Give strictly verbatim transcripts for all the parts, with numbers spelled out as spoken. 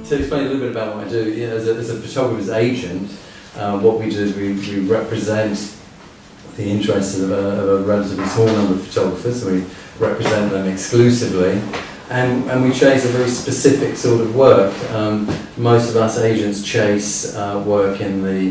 to explain a little bit about what I do, you know, as, a, as a photographer's agent, uh, what we do is we, we represent the interests of a, of a relatively small number of photographers. We represent them exclusively, and, and we chase a very specific sort of work. Um, most of us agents chase uh, work in the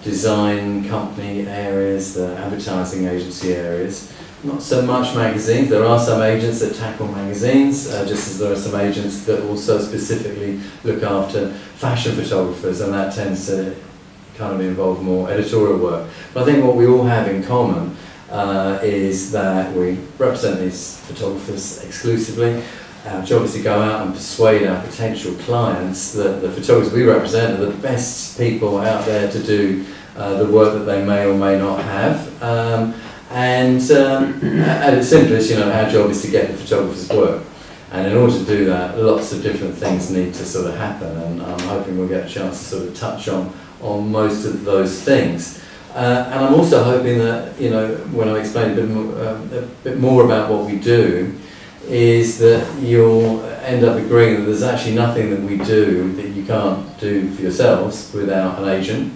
design company areas, the advertising agency areas. Not so much magazines. There are some agents that tackle magazines, uh, just as there are some agents that also specifically look after fashion photographers, and that tends to kind of involve more editorial work. But I think what we all have in common uh, is that we represent these photographers exclusively. Uh, which obviously go out and persuade our potential clients that the photographers we represent are the best people out there to do uh, the work that they may or may not have. Um, and um, at its simplest, you know, our job is to get the photographer's work. And in order to do that, lots of different things need to sort of happen, and I'm hoping we'll get a chance to sort of touch on, on most of those things. Uh, and I'm also hoping that, you know, when I explain a bit more, uh, a bit more about what we do, is that you'll end up agreeing that there's actually nothing that we do that you can't do for yourselves without an agent.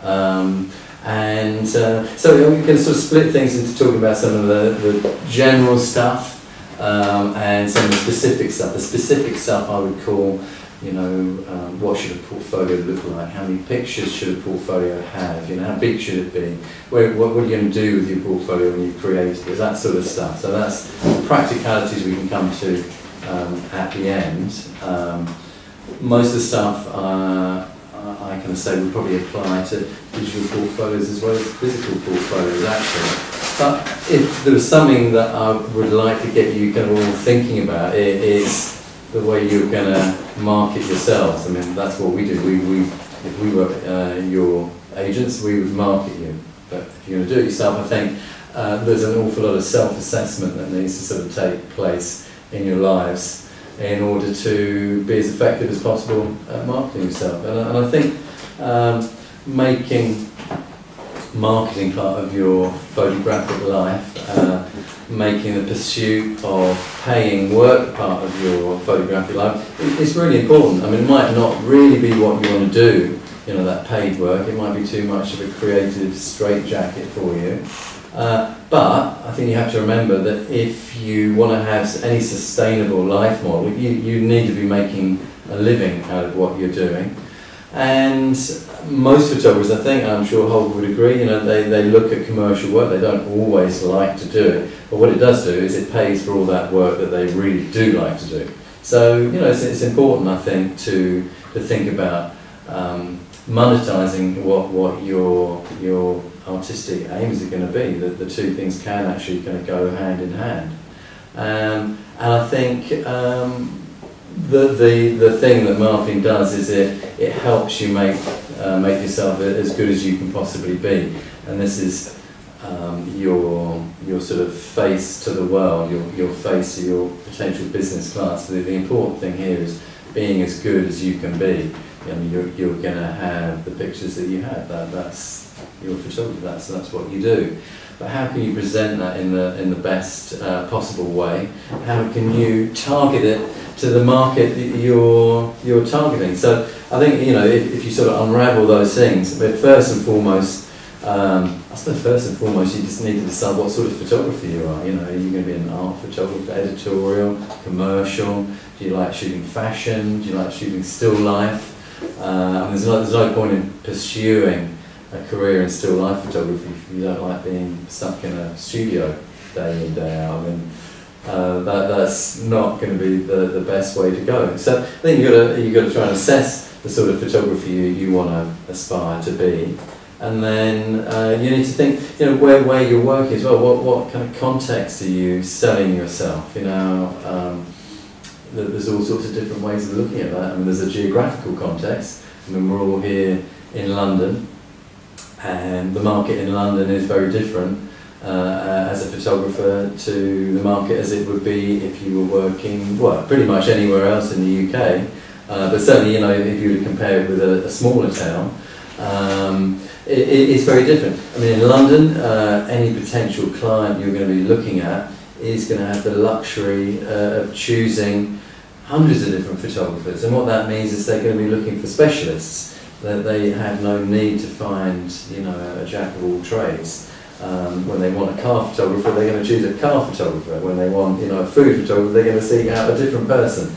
Um, and uh, so we can sort of split things into talking about some of the, the general stuff um, and some of the specific stuff. The specific stuff I would call, you know, um, what should a portfolio look like? How many pictures should a portfolio have? You know, how big should it be? Where, what, what are you going to do with your portfolio when you've created it? That sort of stuff. So that's practicalities we can come to um, at the end. Um, most of the stuff uh, I can say would probably apply to digital portfolios as well as physical portfolios, actually. But if there was something that I would like to get you kind of all thinking about, it is the way you're going to market yourselves. I mean, that's what we do. We, we, if we were uh, your agents, we would market you. But if you're going to do it yourself, I think uh, there's an awful lot of self-assessment that needs to sort of take place in your lives in order to be as effective as possible at marketing yourself. And, and I think um, making marketing part of your photographic life, uh, making the pursuit of paying work part of your photographic life, it's really important. I mean, it might not really be what you want to do, you know, that paid work. It might be too much of a creative straitjacket for you. Uh, but I think you have to remember that if you want to have any sustainable life model, you, you need to be making a living out of what you're doing. And most photographers, I think, and I'm sure Holger would agree, you know, they, they look at commercial work. They don't always like to do it, but what it does do is it pays for all that work that they really do like to do. So, you know, it's, it's important, I think, to to think about um, monetizing what what your your artistic aims are going to be. That the two things can actually kind of go hand in hand. Um, and I think. Um, The, the, the thing that marketing does is it, it helps you make, uh, make yourself as good as you can possibly be. And this is um, your, your sort of face to the world, your, your face to your potential business class. The, the important thing here is being as good as you can be. I mean, you're, you're going to have the pictures that you have. That, that's your photography, that's, that's what you do. But how can you present that in the, in the best uh, possible way? How can you target it to the market that you're, you're targeting? So I think, you know, if, if you sort of unravel those things, but first and foremost, um, I suppose first and foremost you just need to decide what sort of photographer you are. You know, are you going to be an art photographer, editorial, commercial? Do you like shooting fashion? Do you like shooting still life? Uh, and there's no, there's no point in pursuing a career in still life photography if you don't like being stuck in a studio day in, day out. I mean, uh, that, that's not going to be the, the best way to go. So I think you've got to, you've got to try and assess the sort of photography you, you want to aspire to be. And then uh, you need to think, you know, where, where you're working as well. What, what kind of context are you selling yourself? You know, um, there's all sorts of different ways of looking at that. I mean, there's a geographical context. I mean, we're all here in London, and the market in London is very different uh, as a photographer to the market as it would be if you were working, well, pretty much anywhere else in the U K. Uh, but certainly, you know, if you were to compare it with a, a smaller town, um, it, it's very different. I mean, in London, uh, any potential client you're going to be looking at is going to have the luxury uh, of choosing hundreds of different photographers, and what that means is they're going to be looking for specialists. That they have no need to find, you know, a jack of all trades. Um, when they want a car photographer, they're going to choose a car photographer. When they want, you know, a food photographer, they're going to seek out a different person.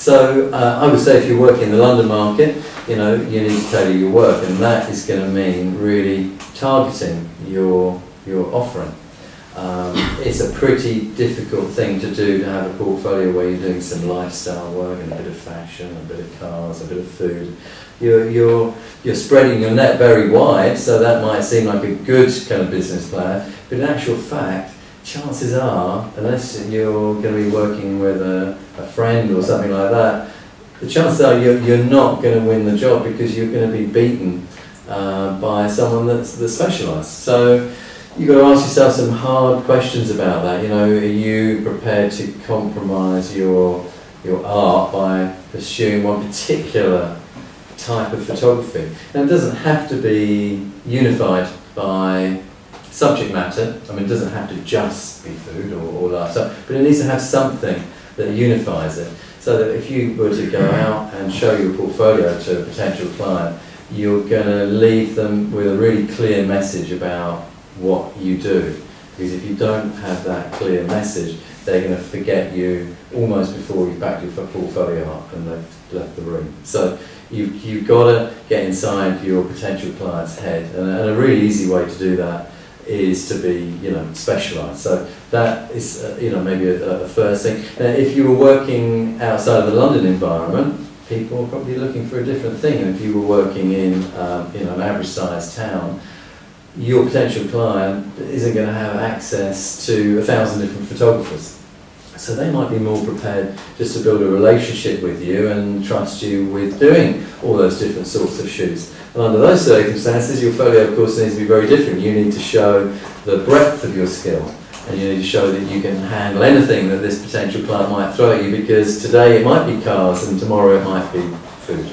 So uh, I would say if you're working in the London market, you know, you need to tailor your work, and that is going to mean really targeting your your offering. Um, it's a pretty difficult thing to do, to have a portfolio where you're doing some lifestyle work and a bit of fashion, a bit of cars, a bit of food. You're, you're, you're spreading your net very wide, so that might seem like a good kind of business plan, but in actual fact, chances are, unless you're going to be working with a, a friend or something like that, the chances are you're, you're not going to win the job because you're going to be beaten uh, by someone that's, that's specialised. So you've got to ask yourself some hard questions about that. You know, are you prepared to compromise your, your art by pursuing one particular type of photography? And it doesn't have to be unified by subject matter. I mean, it doesn't have to just be food or, or lifestyle, but it needs to have something that unifies it, so that if you were to go out and show your portfolio to a potential client, you're going to leave them with a really clear message about what you do. Because if you don't have that clear message, they're going to forget you almost before you've packed your portfolio up and they've left the room. So you've, you've got to get inside your potential client's head, and, and a really easy way to do that is to be, you know, specialised. So that is, uh, you know, maybe a, a first thing. Now, if you were working outside of the London environment, people are probably looking for a different thing. And if you were working in, um, you know, an average-sized town, your potential client isn't going to have access to a thousand different photographers. So they might be more prepared just to build a relationship with you and trust you with doing all those different sorts of shoots. And under those circumstances, your folio, of course, needs to be very different. You need to show the breadth of your skill, and you need to show that you can handle anything that this potential client might throw at you, because today it might be cars and tomorrow it might be food.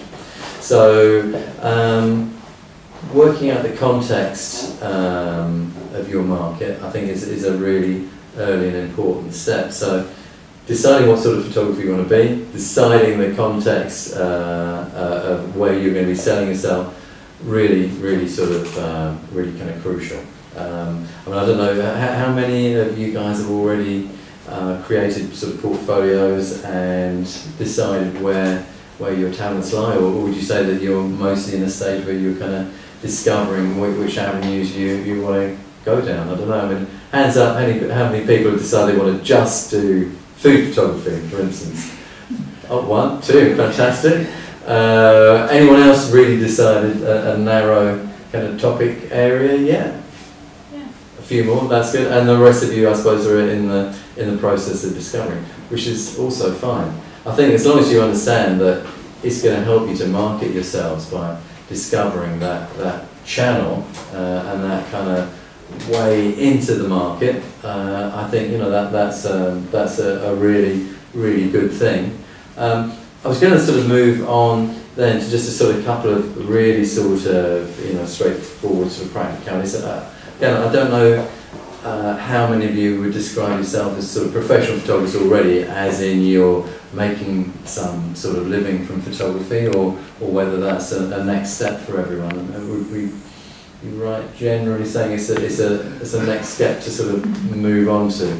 So um, working out the context um, of your market, I think, is, is a really early and important step. So deciding what sort of photographer you want to be, deciding the context uh, uh, of where you're going to be selling yourself, really, really sort of, uh, really kind of crucial. Um, I mean, I don't know, how, how many of you guys have already uh, created sort of portfolios and decided where where your talents lie, or, or would you say that you're mostly in a stage where you're kind of discovering which, which avenues you, you want to go down? I don't know, I mean, hands up, how many, how many people have decided they want to just do food photography, for instance? Oh, one, two, fantastic. Uh, anyone else really decided a, a narrow kind of topic area? Yeah? Yeah. A few more, that's good. And the rest of you, I suppose, are in the, in the process of discovering, which is also fine. I think as long as you understand that it's going to help you to market yourselves by discovering that, that channel uh, and that kind of way into the market, uh, I think, you know, that, that's, um, that's a, a really, really good thing. Um, I was going to sort of move on then to just a sort of couple of really sort of, you know, straightforward sort of practicalities. Uh, again, I don't know uh, how many of you would describe yourself as sort of professional photographers already, as in you're making some sort of living from photography, or, or whether that's a, a next step for everyone. And would we be right generally saying it's a, it's, a, it's a next step to sort of move on to?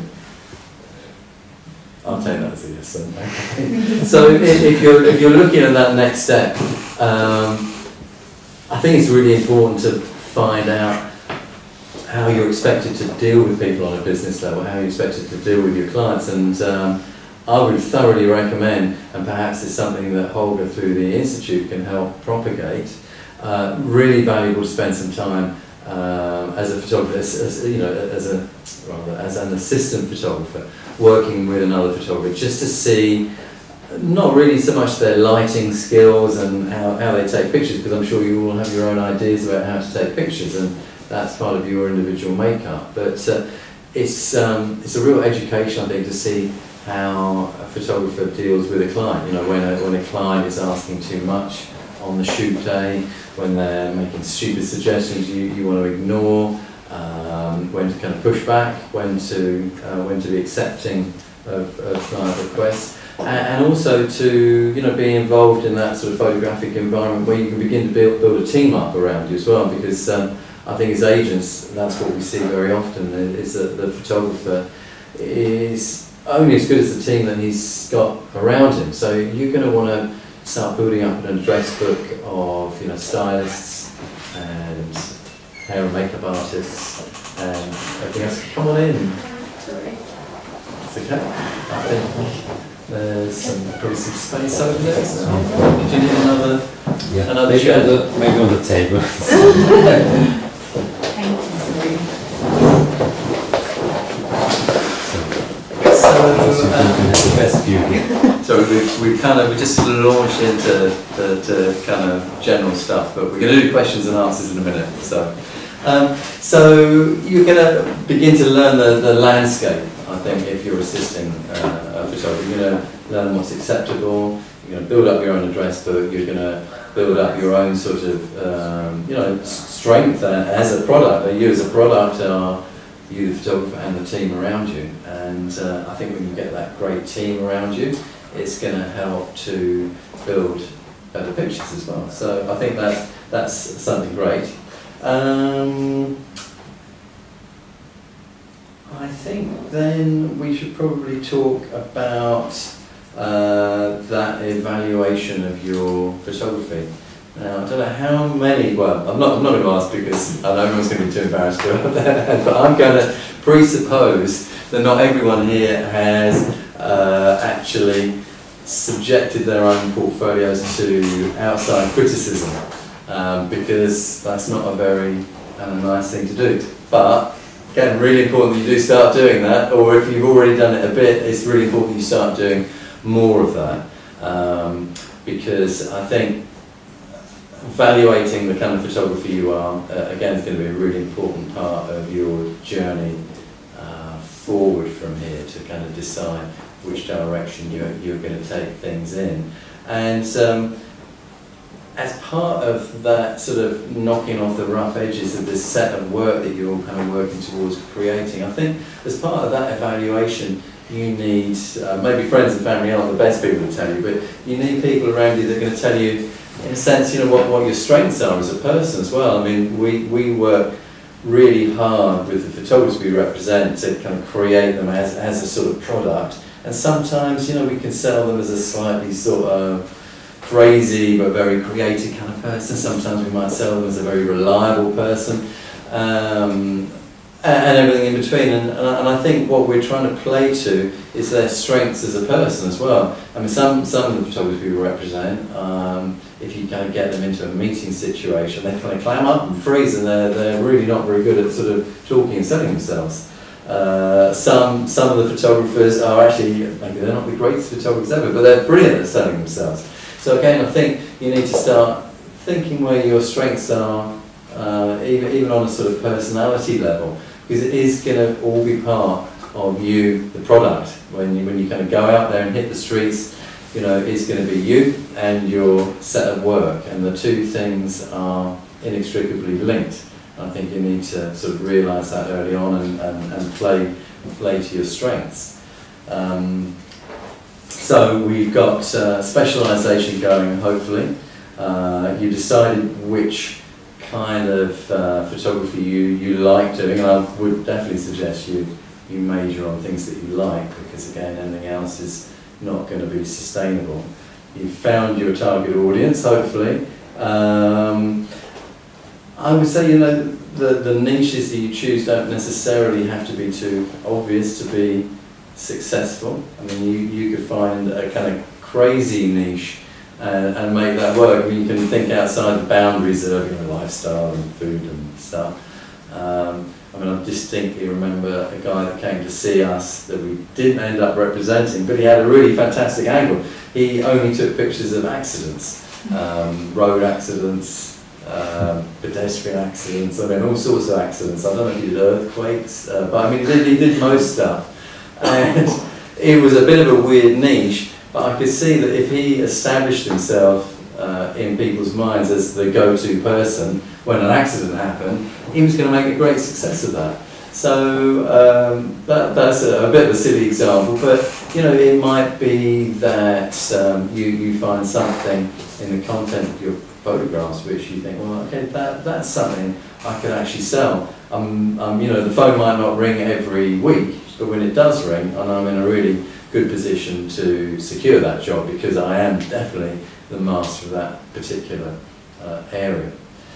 I'll take that as a yes then. So if, if, you're, if you're looking at that next step, um, I think it's really important to find out how you're expected to deal with people on a business level, how you're expected to deal with your clients. And um, I would thoroughly recommend, and perhaps it's something that Holger through the Institute can help propagate, uh, really valuable to spend some time um, as a photographer, as, as, you know, as, a, rather, as an assistant photographer, working with another photographer, just to see not really so much their lighting skills and how, how they take pictures, because I'm sure you all have your own ideas about how to take pictures, and that's part of your individual makeup. But uh, it's, um, it's a real education, I think, to see how a photographer deals with a client. You know, when a, when a client is asking too much on the shoot day, when they're making stupid suggestions you, you want to ignore, um, when to kind of push back, when to, uh, when to be accepting of, of client requests. and, and also to, you know, be involved in that sort of photographic environment where you can begin to build, build a team up around you as well, because um, I think as agents, that's what we see very often, is that the photographer is only as good as the team that he's got around him. So you're going to want to start building up an address book of, you know, stylists and hair and makeup artists and everything else. Come on in. Sorry. It's okay. I think there's some, probably some space over there. So did you need another, yeah. another maybe chair? On the, maybe on the table. So, um, the best view here. So we we kind of we just launched into the, to kind of general stuff, but we're going to do questions and answers in a minute. So, um, so you're going to begin to learn the, the landscape. I think if you're assisting uh, a photographer, you're going to learn what's acceptable. You're going to build up your own address book. You're going to build up your own sort of um, you know strength as a product. You as a product are you, the photographer, and the team around you. And uh, I think when you get that great team around you, it's going to help to build better pictures as well. So I think that that's something great. Um, I think then we should probably talk about uh, that evaluation of your photography. Now, I don't know how many, well, I'm not, I'm not going to ask because I know everyone's going to be too embarrassed to do that, but I'm going to presuppose that not everyone here has uh, actually subjected their own portfolios to outside criticism, um, because that's not a very uh, nice thing to do. But, again, really important that you do start doing that, or if you've already done it a bit, it's really important you start doing more of that, um, because I think evaluating the kind of photographer you are, uh, again, is going to be a really important part of your journey uh, forward from here to kind of decide which direction you're, you're going to take things in. And um, as part of that sort of knocking off the rough edges of this set of work that you're kind of working towards creating, I think as part of that evaluation, you need, uh, maybe friends and family aren't the best people to tell you, but you need people around you that are going to tell you, in a sense, you know, what, what your strengths are as a person as well. I mean, we, we work really hard with the photographers we represent to kind of create them as, as a sort of product. And sometimes, you know, we can sell them as a slightly sort of crazy but very creative kind of person. Sometimes we might sell them as a very reliable person. Um, and everything in between, and, and I think what we're trying to play to is their strengths as a person as well. I mean, some, some of the photographers we represent, um, if you kind of get them into a meeting situation, they kind of clam up and freeze, and they're, they're really not very good at sort of talking and selling themselves. Uh, some, some of the photographers are actually, maybe they're not the greatest photographers ever, but they're brilliant at selling themselves. So again, I think you need to start thinking where your strengths are, uh, even, even on a sort of personality level, because it is going to all be part of you, the product. When you, when you kind of go out there and hit the streets, you know, it's going to be you and your set of work, and the two things are inextricably linked. I think you need to sort of realise that early on and, and, and play, play to your strengths. Um, so we've got uh, specialisation going, hopefully. Uh, you decided which kind of uh, photography you, you like doing, and I would definitely suggest you, you major on things that you like, because again, anything else is not going to be sustainable. You've found your target audience, hopefully. Um, I would say, you know, the, the niches that you choose don't necessarily have to be too obvious to be successful. I mean, you, you could find a kind of crazy niche and, and make that work. I mean, you can think outside the boundaries of, you know, lifestyle and food and stuff. Um, I mean, I distinctly remember a guy that came to see us that we didn't end up representing, but he had a really fantastic angle. He only took pictures of accidents, um, road accidents, um, pedestrian accidents, I mean, all sorts of accidents. I don't know if he did earthquakes, uh, but I mean, he did, he did most stuff. And it was a bit of a weird niche, but I could see that if he established himself uh, in people's minds as the go-to person when an accident happened, he was going to make a great success of that. So um, that, that's a, a bit of a silly example, but you know, it might be that um, you, you find something in the content of your photographs which you think, well, okay, that, that's something I could actually sell. Um, um, you know, the phone might not ring every week, but when it does ring, and I'm in a really good position to secure that job because I am definitely the master of that particular uh, area.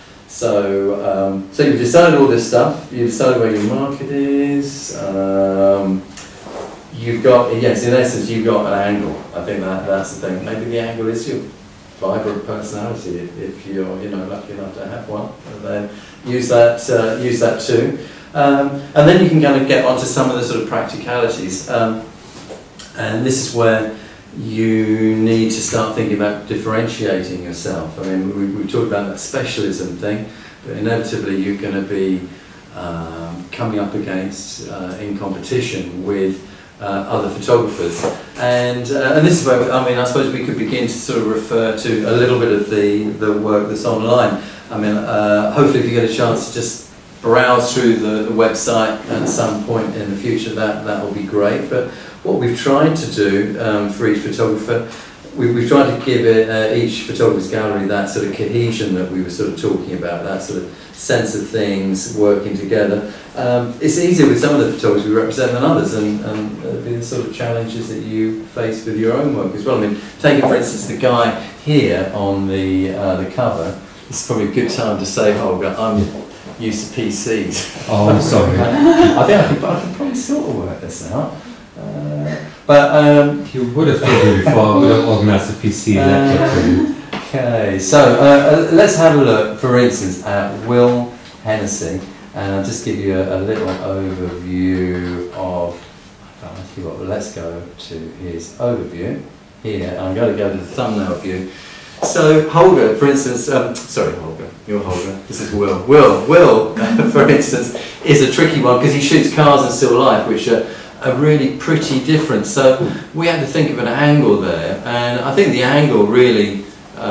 So, um, so you've decided all this stuff, you've decided where your market is, um, you've got, yes, in essence, you've got an angle. I think that, that's the thing. Maybe the angle is your vibrant personality, if, if you're, you know, lucky enough to have one, and then use that, uh, use that too. Um, and then you can kind of get onto some of the sort of practicalities. Um, and this is where you need to start thinking about differentiating yourself. I mean, we, we've talked about that specialism thing, but inevitably you're going to be um, coming up against, uh, in competition with uh, other photographers. And, uh, and this is where, I mean, I suppose we could begin to sort of refer to a little bit of the, the work that's online. I mean, uh, hopefully if you get a chance to just browse through the, the website at some point in the future, that, that will be great. But what we've tried to do um, for each photographer, we, we've tried to give it, uh, each photographer's gallery that sort of cohesion that we were sort of talking about, that sort of sense of things working together. Um, it's easier with some of the photographers we represent than others, and, and uh, the sort of challenges that you face with your own work as well. I mean, taking for instance the guy here on the, uh, the cover, it's probably a good time to say, Holger, I'm used to P Cs. Oh, I'm sorry. I think I can, I can probably sort of work this out. Uh, but um, You would have told me before I would have organised a P C lecture for you. Okay, so uh, let's have a look, for instance, at Will Hennessy, and I'll just give you a, a little overview of, I'll tell you what, let's go to his overview here. I'm going to go to the thumbnail view. So Holger, for instance, um, sorry Holger, you're Holger, this is Will. Will, Will, for instance, is a tricky one because he shoots cars and still life, which are, are really pretty different. So we had to think of an angle there, and I think the angle really,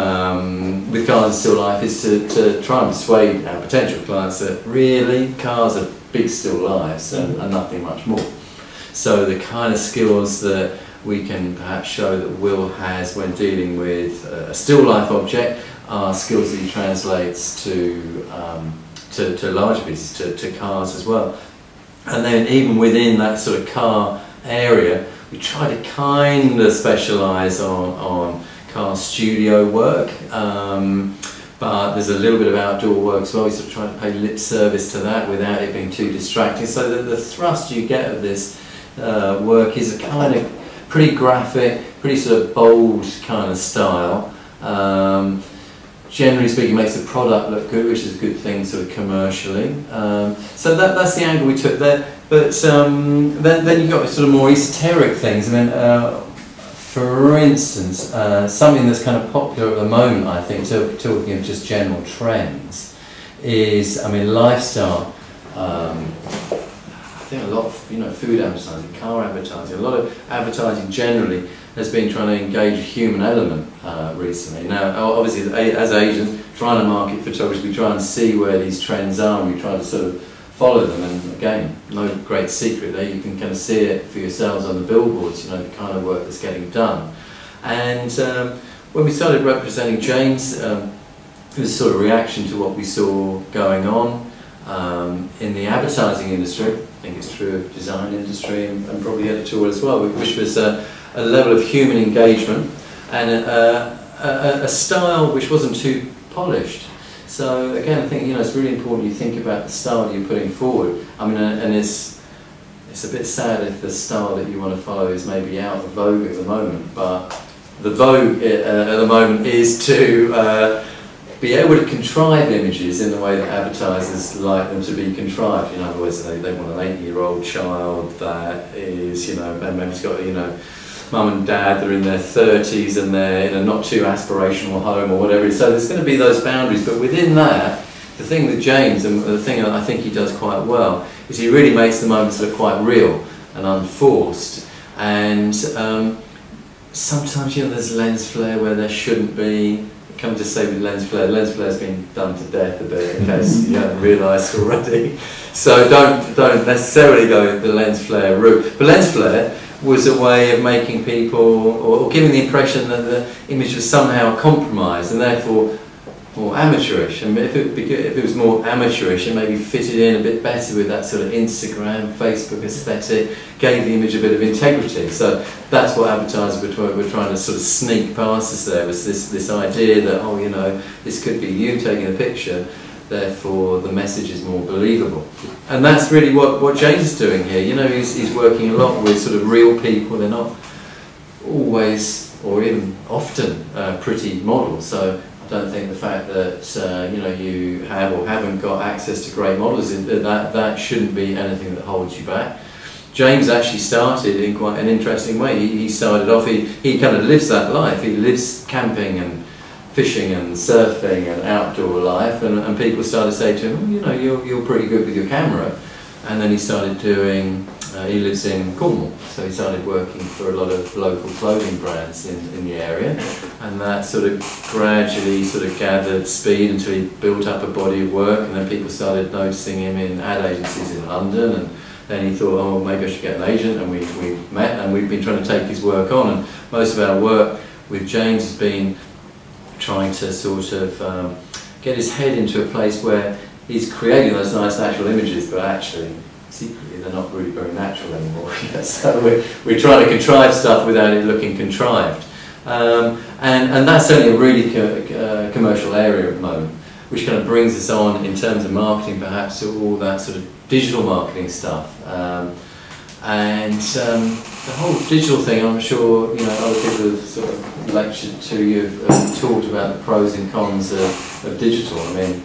um, with cars and still life, is to, to try and persuade our potential clients that really cars are big still lives and, and nothing much more. So the kind of skills that we can perhaps show that Will has when dealing with a still life object are skills that he translates to, um, to, to larger pieces, to, to cars as well. And then even within that sort of car area, we try to kind of specialise on, on car studio work, um, but there's a little bit of outdoor work as well. We sort of try to pay lip service to that without it being too distracting, so that the thrust you get of this uh, work is a kind of pretty graphic, pretty sort of bold kind of style. Um, generally speaking, makes the product look good, which is a good thing sort of commercially. Um, so that, that's the angle we took there. But um, then, then you've got sort of more esoteric things. I mean, uh, for instance, uh, something that's kind of popular at the moment, I think, to, talking of just general trends, is, I mean, lifestyle. Um, I think a lot of, you know, food advertising, car advertising, a lot of advertising generally has been trying to engage a human element uh, recently. Now, obviously, as agents, trying to market photography, we try and see where these trends are, and we try to sort of follow them. And again, no great secret there. You can kind of see it for yourselves on the billboards, you know, the kind of work that's getting done. And um, when we started representing James, um, it was a sort of reaction to what we saw going on um, in the advertising industry. I think it's true of design industry and, and probably editorial as well, which was a, a level of human engagement and a, a, a style which wasn't too polished. So again, I think, you know, it's really important you think about the style you're putting forward. I mean, and it's it's a bit sad if the style that you want to follow is maybe out of vogue at the moment, but the vogue uh, at the moment is to uh, be able to contrive images in the way that advertisers like them to be contrived. In other words, they, they want an eight-year-old child that is, you know, maybe it's got, you know, mum and dad, they're in their thirties and they're in a not too aspirational home or whatever. So there's going to be those boundaries, but within that, the thing with James, and the thing that I think he does quite well, is he really makes the moments look quite real and unforced. And um, sometimes, you know, there's lens flare where there shouldn't be. can I just say with lens flare, lens flare's been done to death a bit, in case you haven't realised already. So don't don't necessarily go the lens flare route. But lens flare was a way of making people, or, or giving the impression that the image was somehow compromised and therefore more amateurish. And if it, if it was more amateurish, it maybe fitted in a bit better with that sort of Instagram, Facebook aesthetic, gave the image a bit of integrity. So that's what advertisers were, were trying to sort of sneak past us there, was this, this idea that, oh, you know, this could be you taking a picture, therefore the message is more believable. And that's really what, what James is doing here. You know, he's, he's working a lot with sort of real people. They're not always, or even often, uh, pretty models. So I don't think the fact that uh, you know, you have or haven't got access to great models, that that shouldn't be anything that holds you back. James actually started in quite an interesting way. He, he started off, he, he kind of lives that life. He lives camping and fishing and surfing and outdoor life, and, and people started to say to him, oh, you know, you're, you're pretty good with your camera. And then he started doing, uh, he lives in Cornwall, so he started working for a lot of local clothing brands in, in the area, and that sort of gradually sort of gathered speed until he built up a body of work, and then people started noticing him in ad agencies in London, and then he thought, oh, maybe I should get an agent, and we, we met, and we've been trying to take his work on, and most of our work with James has been trying to sort of um, get his head into a place where he's creating those nice natural images, but actually, secretly, they're not really very natural anymore. So we're, we're trying to contrive stuff without it looking contrived. Um, and, and that's only a really co uh, commercial area at the moment, which kind of brings us on in terms of marketing, perhaps, to all that sort of digital marketing stuff. Um, and um, the whole digital thing, I'm sure, you know, other people have sort of lectured to you, have talked about the pros and cons of, of digital. I mean,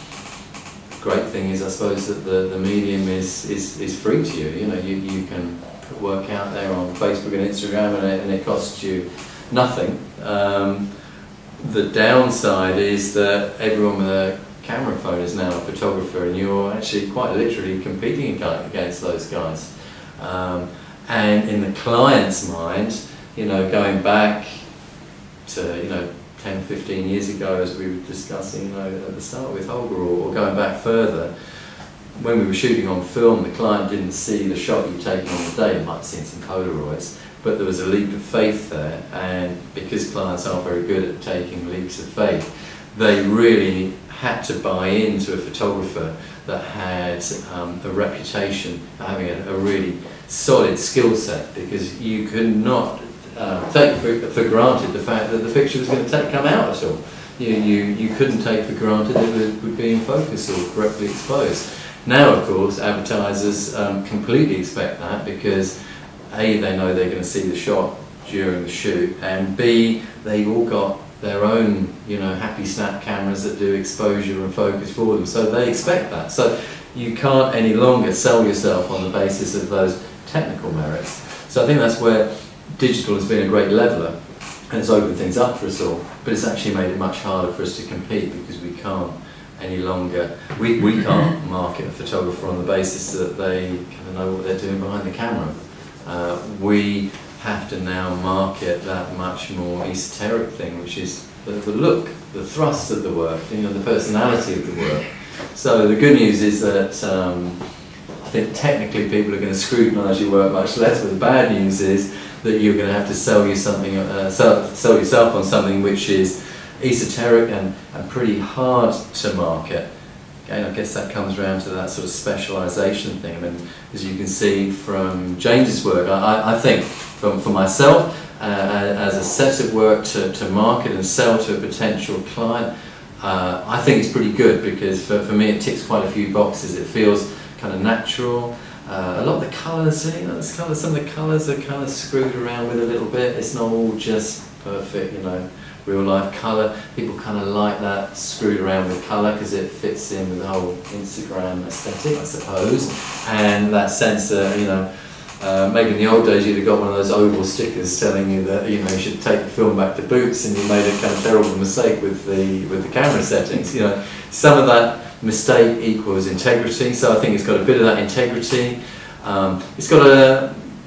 great thing is, I suppose, that the, the medium is, is, is free to you. You know, you, you can put work out there on Facebook and Instagram, and it, and it costs you nothing. Um, the downside is that everyone with a camera phone is now a photographer, and you're actually quite literally competing against those guys. Um, and in the client's mind, you know, going back to, you know, ten, fifteen years ago, as we were discussing, you know, at the start with Holger, or, or going back further, when we were shooting on film, the client didn't see the shot you'd taken on the day. They might have seen some Polaroids, but there was a leap of faith there, and because clients aren't very good at taking leaps of faith, they really had to buy into a photographer that had um, a reputation for having a, a really solid skill set, because you could not Uh, take for, for granted the fact that the picture was going to take, come out at all. You, you, you couldn't take for granted that it would be in focus or correctly exposed. Now, of course, advertisers um, completely expect that, because A, they know they're going to see the shot during the shoot, and B, they've all got their own, you know, happy snap cameras that do exposure and focus for them, so they expect that. So you can't any longer sell yourself on the basis of those technical merits. So I think that's where digital has been a great leveller, and it's opened things up for us all, but it's actually made it much harder for us to compete, because we can't any longer, we, we can't market a photographer on the basis that they kind of know what they're doing behind the camera. Uh, we have to now market that much more esoteric thing, which is the, the look, the thrust of the work, you know, the personality of the work. So the good news is that um, I think technically people are going to scrutinise your work much less, but the bad news is that you're going to have to sell you something, uh, sell, sell yourself on something which is esoteric and, and pretty hard to market. Again, I guess that comes around to that sort of specialisation thing. I mean, as you can see from James's work, I, I think from, for myself, uh, as a set of work to, to market and sell to a potential client, uh, I think it's pretty good, because for, for me it ticks quite a few boxes. It feels kind of natural. Uh, a lot of the colours, you know, this colour, some of the colours are kind of screwed around with a little bit. It's not all just perfect, you know, real life colour. People kind of like that screwed around with colour, because it fits in with the whole Instagram aesthetic, I suppose, and that sense that, you know, uh, maybe in the old days you'd have got one of those oval stickers telling you that, you know, you should take the film back to boots, and you made a kind of terrible mistake with the with the camera settings. You know, some of that mistake equals integrity, so I think it's got a bit of that integrity. Um, it's got a,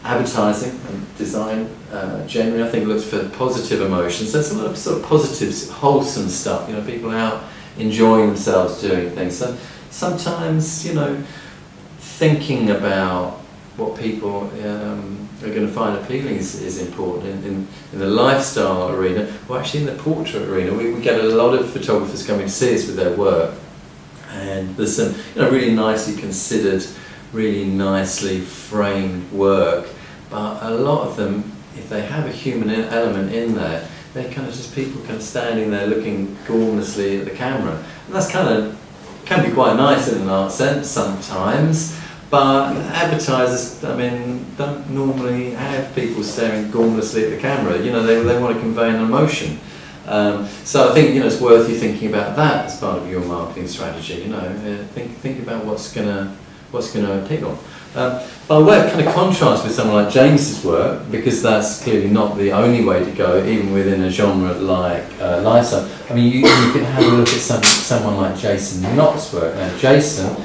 advertising and design uh, generally, I think, looks for positive emotions. So it's a lot of sort of positive, wholesome stuff. You know, people out enjoying themselves doing things. So sometimes, you know, thinking about what people um, are going to find appealing is, is important in, in, in the lifestyle arena, or actually in the portrait arena. We, we get a lot of photographers coming to see us with their work, and there's some, you know, really nicely considered, really nicely framed work, but a lot of them, if they have a human element in there, they're kind of just people kind of standing there looking gormlessly at the camera, and that's kind of, can be quite nice in an art sense sometimes. But advertisers, I mean, don't normally have people staring gormlessly at the camera. You know, they, they want to convey an emotion. Um, so I think, you know, it's worth you thinking about that as part of your marketing strategy. You know, uh, think think about what's gonna what's gonna appeal. Um, by way of kind of contrast with someone like James's work, because that's clearly not the only way to go, even within a genre like uh, lifestyle. I mean, you, you can have a look at some, someone like Jason Knott's work. Now, Jason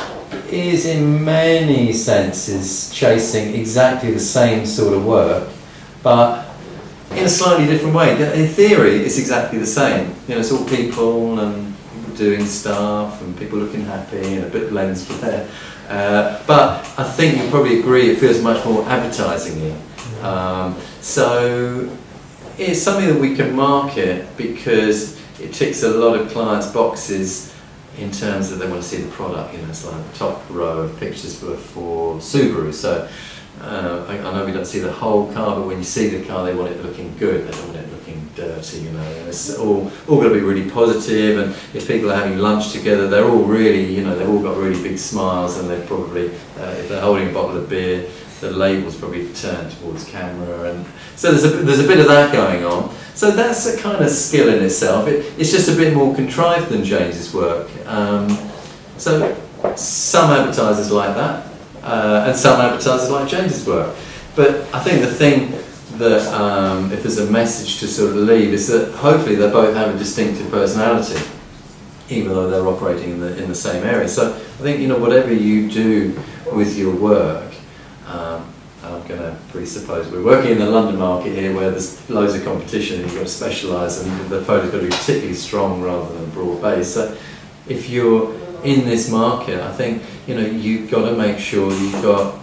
is in many senses chasing exactly the same sort of work, but in a slightly different way. In theory, it's exactly the same. You know, it's all people and people doing stuff and people looking happy and a bit of lens flare. Uh, but I think you'll probably agree it feels much more advertising-y. Um, so it's something that we can market because it ticks a lot of clients' boxes in terms of they want to see the product. You know, it's like the top row of pictures for, for Subaru. So uh, I, I know we don't see the whole car, but when you see the car, they want it looking good. They don't want it looking dirty. You know, it's all all got to be really positive. And if people are having lunch together, they're all really, you know, they've all got really big smiles, and they're probably, uh, if they're holding a bottle of beer, the label's probably turned towards camera, and so there's a there's a bit of that going on. So that's a kind of skill in itself. It, it's just a bit more contrived than James's work. Um, so some advertisers like that, uh, and some advertisers like James's work. But I think the thing that, um, if there's a message to sort of leave, is that hopefully they both have a distinctive personality, even though they're operating in the in the same area. So I think, you know, whatever you do with your work. Um, I'm going to presuppose we're working in the London market here, where there's loads of competition and you've got to specialise, and the photo's got to be particularly strong rather than broad-based. So if you're in this market, I think, you know, you've got to make sure you've got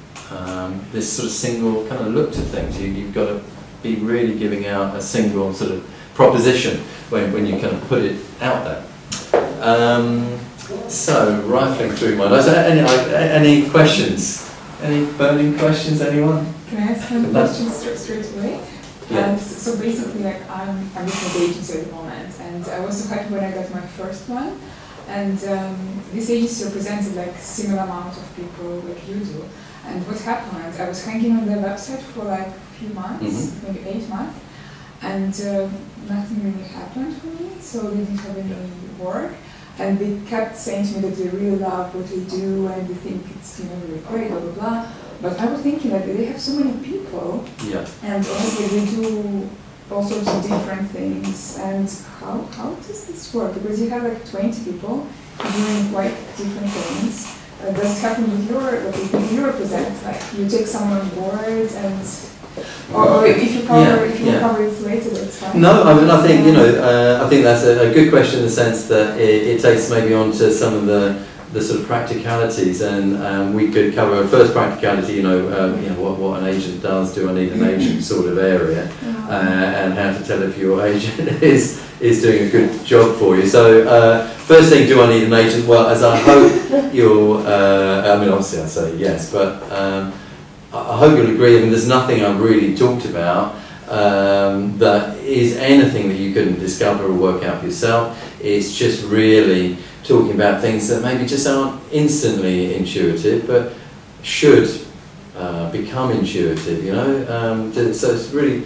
um, this sort of single kind of look to things. You, you've got to be really giving out a single sort of proposition when, when you kind of put it out there. Um, so, rifling through my notes, any, any questions? Any burning questions, anyone? Can I ask one question straight, straight away? Yeah. Um, so, so basically, like, I'm, I'm with an agency at the moment, and I was so happy when I got my first one. And um, this agency represented like similar amount of people like you do. And what happened, I was hanging on their website for like a few months, mm-hmm. maybe eight months, and uh, nothing really happened for me, so they didn't have any work. And they kept saying to me that they really love what they do and they think it's, you know, really great, blah, blah, blah. But I was thinking that they have so many people, yeah. and obviously they do all sorts of different things. And how, how does this work? Because you have like twenty people doing quite different things. Uh, does it happen with your, what you represent? Like you take someone on board and... Or, or if you cover, yeah, if you yeah. cover it later, that's fine. No, I mean, I think, you know, uh, I think that's a, a good question in the sense that it, it takes maybe on to some of the, the sort of practicalities, and um, we could cover a first practicality, you know, um, you know, what, what an agent does, do I need an agent sort of area, uh, and how to tell if your agent is, is doing a good job for you. So, uh, first thing, do I need an agent? Well, as I hope you'll, uh, I mean, obviously I'd say yes, but um, I hope you'll agree. I mean, there's nothing I've really talked about um, that is anything that you couldn't discover or work out for yourself. It's just really talking about things that maybe just aren't instantly intuitive, but should uh, become intuitive, you know. Um, so it's really,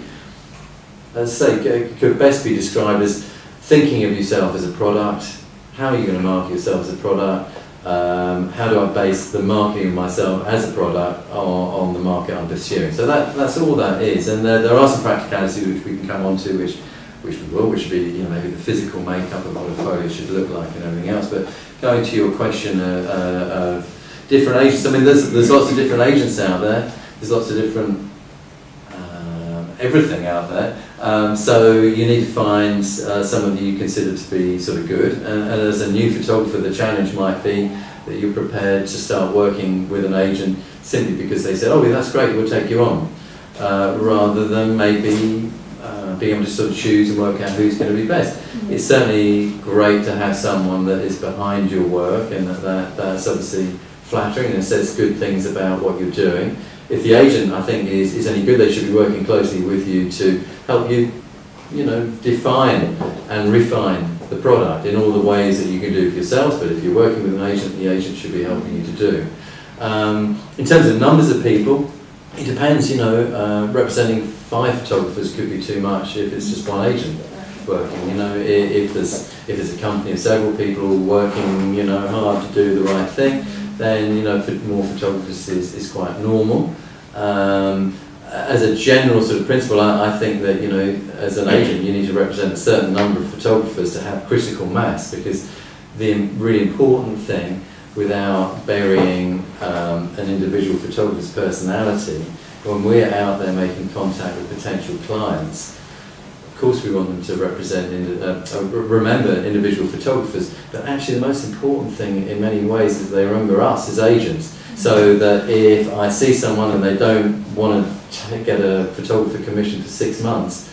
as I say, could best be described as thinking of yourself as a product. How are you going to market yourself as a product? Um, how do I base the marketing of myself as a product on, on the market I'm pursuing? So that, that's all that is, and there, there are some practicalities which we can come on to, which, which we will, which would be, you know, maybe the physical makeup of what a photo should look like and everything else. But going to your question uh, uh, of different agents, I mean, there's, there's lots of different agents out there. there's lots of different uh, everything out there. Um, so you need to find uh, someone that you consider to be sort of good. And, and as a new photographer, the challenge might be that you're prepared to start working with an agent simply because they said, oh, yeah, that's great, we'll take you on. Uh, rather than maybe uh, being able to sort of choose and work out who's going to be best. Mm-hmm. It's certainly great to have someone that is behind your work, and that, that that's obviously flattering and says good things about what you're doing. If the agent, I think, is, is any good, they should be working closely with you to help you, you know, define and refine the product in all the ways that you can do for yourselves. But if you're working with an agent, the agent should be helping you to do. Um, in terms of numbers of people, it depends, you know, uh, representing five photographers could be too much if it's just one agent working. You know, if, if there's if there's a company of several people working, you know, hard to do the right thing, then, you know, for more photographers is, is quite normal. Um, as a general sort of principle, I, I think that, you know, as an agent, you need to represent a certain number of photographers to have critical mass, because the really important thing, without burying um, an individual photographer's personality, when we're out there making contact with potential clients, of course we want them to represent, indi uh, uh, remember individual photographers, but actually the most important thing in many ways is they remember us as agents, so that if I see someone and they don't want to get a photographer commission for six months,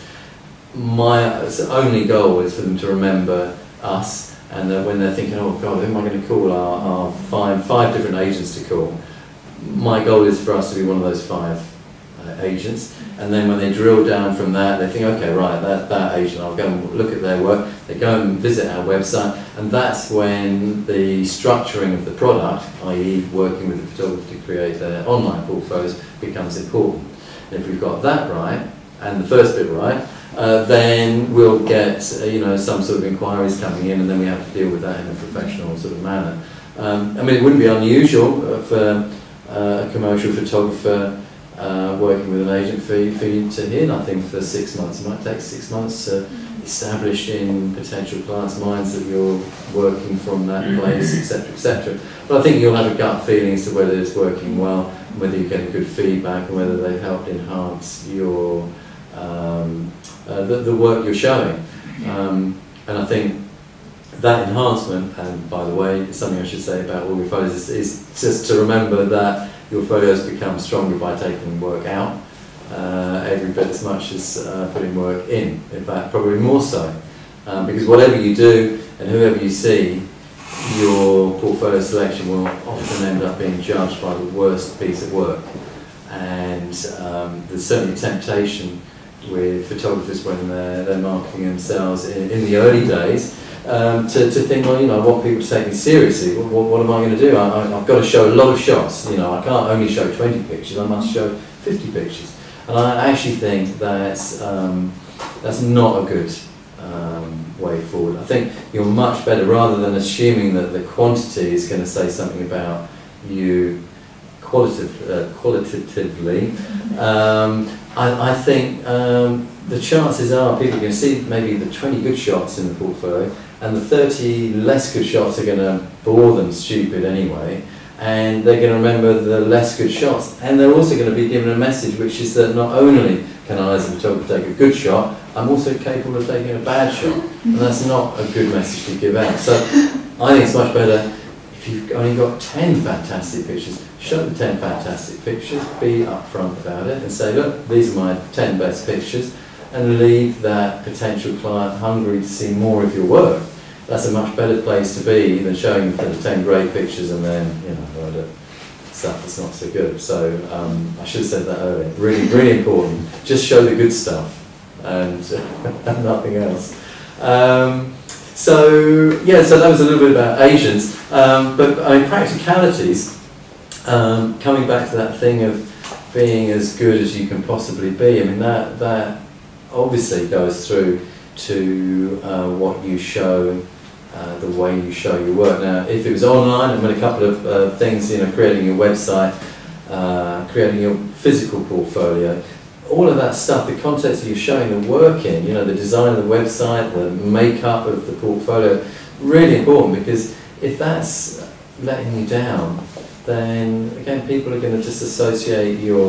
my only goal is for them to remember us. And uh, when they're thinking, oh God, who am I going to call? Our, our five, five different agents to call. My goal is for us to be one of those five uh, agents. And then when they drill down from that, they think, okay, right, that, that agent, I'll go and look at their work. They go and visit our website. And that's when the structuring of the product, that is working with the photographer to create their online portfolios, becomes important. And if we've got that right, and the first bit right, Uh, then we'll get uh, you know, some sort of inquiries coming in, and then we have to deal with that in a professional sort of manner. Um, I mean, it wouldn't be unusual for uh, a commercial photographer uh, working with an agent for you, for you to hear nothing for six months. It might take six months to establish in potential clients' minds that you're working from that place, et cetera, et cetera. But I think you'll have a gut feeling as to whether it's working well, whether you're getting good feedback, and whether they've helped enhance your um, Uh, the, the work you're showing. Um, and I think that enhancement, and by the way, something I should say about all your photos, is, is just to remember that your photos become stronger by taking work out, uh, every bit as much as uh, putting work in. In fact, probably more so. Um, because whatever you do, and whoever you see, your portfolio selection will often end up being judged by the worst piece of work. And um, there's certainly a temptation with photographers when they're, they're marketing themselves in, in the early days, um, to, to think, well, you know, I want people to take me seriously. What, what, what am I going to do? I, I, I've got to show a lot of shots. You know, I can't only show twenty pictures. I must show fifty pictures. And I actually think that's um, that's not a good um, way forward. I think you're much better, rather than assuming that the quantity is going to say something about you qualitative, uh, qualitatively. Um, I, I think um, the chances are people are going to see maybe the twenty good shots in the portfolio, and the thirty less good shots are going to bore them stupid anyway, and they're going to remember the less good shots, and they're also going to be given a message, which is that not only can I as a photographer take a good shot, I'm also capable of taking a bad shot, and that's not a good message to give out. So I think it's much better if you've only got ten fantastic pictures. Show the ten fantastic pictures, be upfront about it and say, look, these are my ten best pictures, and leave that potential client hungry to see more of your work. That's a much better place to be than showing them the ten great pictures and then, you know, the stuff that's not so good. So um, I should have said that earlier. Really, really important. Just show the good stuff and, and nothing else. Um, so, yeah, so that was a little bit about agents. Um, but I mean, practicalities. Um, coming back to that thing of being as good as you can possibly be, I mean, that, that obviously goes through to uh, what you show, uh, the way you show your work. Now, if it was online, I mean, a couple of uh, things, you know, creating your website, uh, creating your physical portfolio, all of that stuff, the context that you're showing the work in, you know, the design of the website, the makeup of the portfolio, really important, because if that's letting you down, then again people are going to just associate your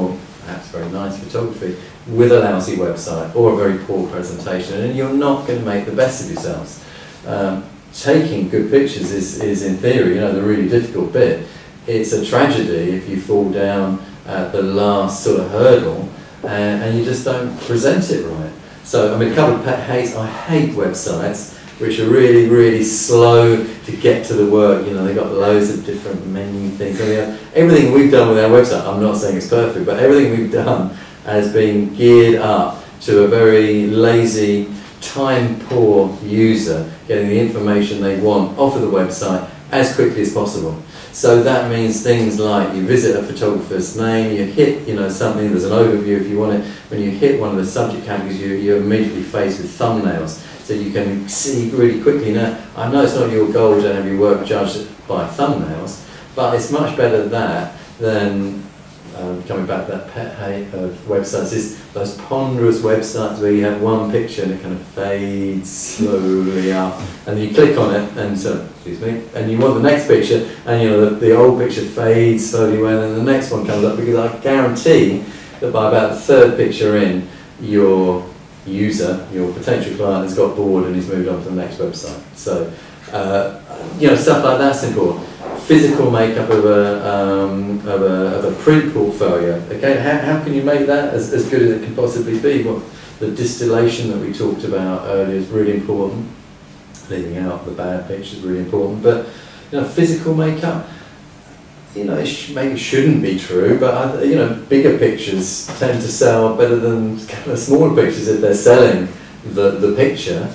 perhaps very nice photography, with a lousy website or a very poor presentation, and you're not going to make the best of yourselves. Um, taking good pictures is, is, in theory, you know, the really difficult bit. It's a tragedy if you fall down at the last sort of hurdle and, and you just don't present it right. So, I mean, a couple of pet hates. I hate websites which are really, really slow to get to the work. You know, they've got loads of different menu things. I mean, everything we've done with our website, I'm not saying it's perfect, but everything we've done has been geared up to a very lazy, time-poor user getting the information they want off of the website as quickly as possible. So that means things like you visit a photographer's name, you hit, you know, something, there's an overview if you want it. When you hit one of the subject categories, you, you're immediately faced with thumbnails. So you can see really quickly. Now, I know it's not your goal to have your work judged by thumbnails, but it's much better that than, um, coming back to that pet hate of websites, is those ponderous websites where you have one picture and it kind of fades slowly up, and then you click on it, and so, excuse me, and you want the next picture, and you know the, the old picture fades slowly away, and then the next one comes up, because I guarantee that by about the third picture in, your user, your potential client, has got bored and he's moved on to the next website. So, uh, you know, stuff like that's important. Physical makeup of a, um, of a, of a print portfolio. Okay, how, how can you make that as, as good as it can possibly be? Well, the distillation that we talked about earlier is really important. Leaving out the bad pictures is really important. But, you know, physical makeup, you know, it sh maybe shouldn't be true, but uh, you know, bigger pictures tend to sell better than kind of smaller pictures if they're selling the, the picture.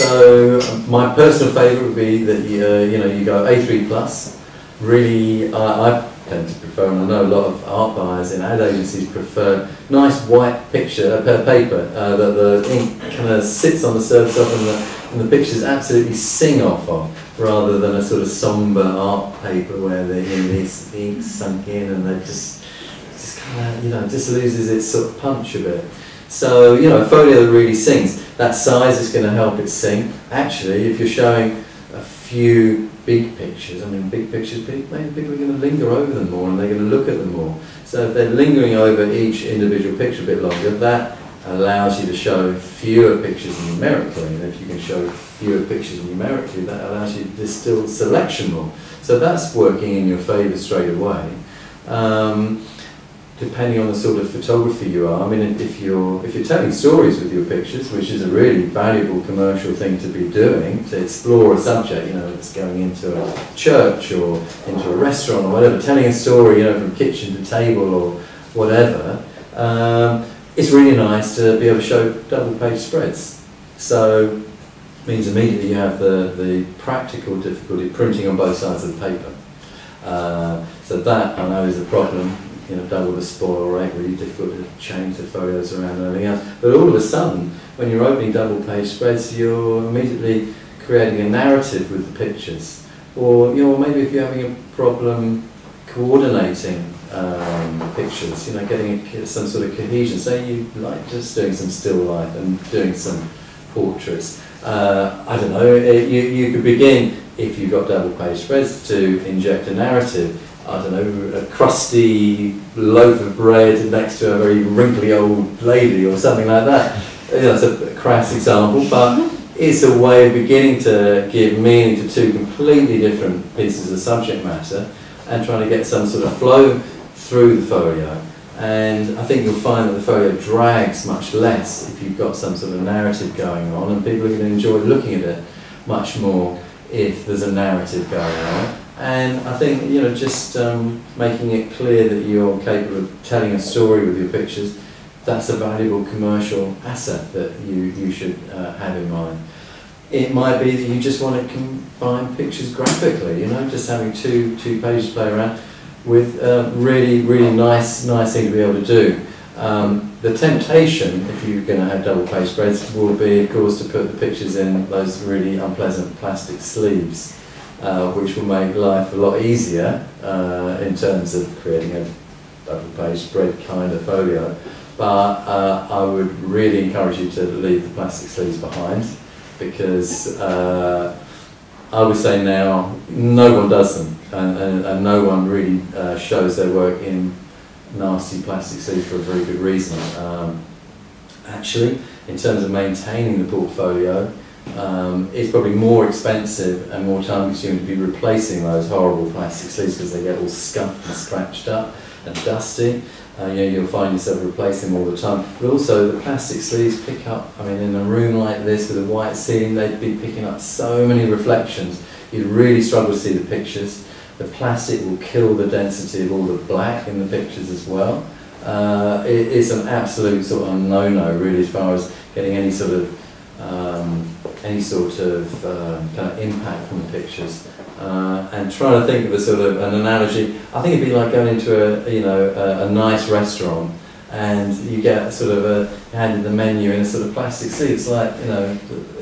So um, my personal favourite would be that you, uh, you know, you go A three plus. Really, uh, I tend to prefer, and I know a lot of art buyers in ad agencies prefer nice white picture, uh, paper uh, that the ink kind of sits on the surface of, and the, and the pictures absolutely sing off of, rather than a sort of sombre art paper where the, you know, the ink's sunk in and they just, just kind of, you know, just loses its sort of punch a bit. So, you know, a folio that really sings, that size is going to help it sing. Actually, if you're showing a few big pictures, I mean, big pictures, maybe people are going to linger over them more and they're going to look at them more. So if they're lingering over each individual picture a bit longer, that allows you to show fewer pictures numerically, and if you can show fewer pictures numerically, that allows you to distill selection more. So that's working in your favour straight away. Um, depending on the sort of photography you are, I mean, if you're, if you're telling stories with your pictures, which is a really valuable commercial thing to be doing, to explore a subject, you know, it's going into a church or into a restaurant or whatever, telling a story, you know, from kitchen to table or whatever, um, it's really nice to be able to show double page spreads. So it means immediately you have the, the practical difficulty of printing on both sides of the paper. Uh, so that, I know, is a problem. You know, double the spoil rate, really difficult to change the photos around and everything else. But all of a sudden, when you're opening double page spreads, you're immediately creating a narrative with the pictures. Or, you know, maybe if you're having a problem coordinating Um, pictures, you know, getting a, some sort of cohesion. Say you like just doing some still life and doing some portraits. Uh, I don't know, it, you, you could begin, if you've got double page spreads, to inject a narrative. I don't know, a crusty loaf of bread next to a very wrinkly old lady or something like that. You know, that's a crass example, but it's a way of beginning to give meaning to two completely different pieces of subject matter and trying to get some sort of flow through the folio. And I think you'll find that the folio drags much less if you've got some sort of narrative going on, and people are going to enjoy looking at it much more if there's a narrative going on. And I think, you know, just um, making it clear that you're capable of telling a story with your pictures, that's a valuable commercial asset that you, you should uh, have in mind. It might be that you just want to combine pictures graphically, you know, just having two, two pages to play around with uh, really, really nice, nice thing to be able to do. Um, the temptation, if you're going to have double page spreads, will be, of course, to put the pictures in those really unpleasant plastic sleeves, uh, which will make life a lot easier uh, in terms of creating a double page spread kind of folio. But uh, I would really encourage you to leave the plastic sleeves behind, because uh, I would say now no one does them, and, and, and no one really uh, shows their work in nasty plastic sleeves for a very good reason. Um, actually, in terms of maintaining the portfolio, um, it's probably more expensive and more time consuming to be replacing those horrible plastic sleeves because they get all scuffed and scratched up and dusty. Uh, you know, you'll find yourself replacing them all the time. But also the plastic sleeves pick up, I mean, in a room like this with a white ceiling, they'd be picking up so many reflections. You'd really struggle to see the pictures. The plastic will kill the density of all the black in the pictures as well. Uh, it, it's an absolute sort of no-no really as far as getting any sort of um, any sort of um, kind of impact from the pictures. Uh, and trying to think of a sort of an analogy, I think it'd be like going into a you know a, a nice restaurant and you get sort of a handed the menu in a sort of plastic sleeve. It's like you know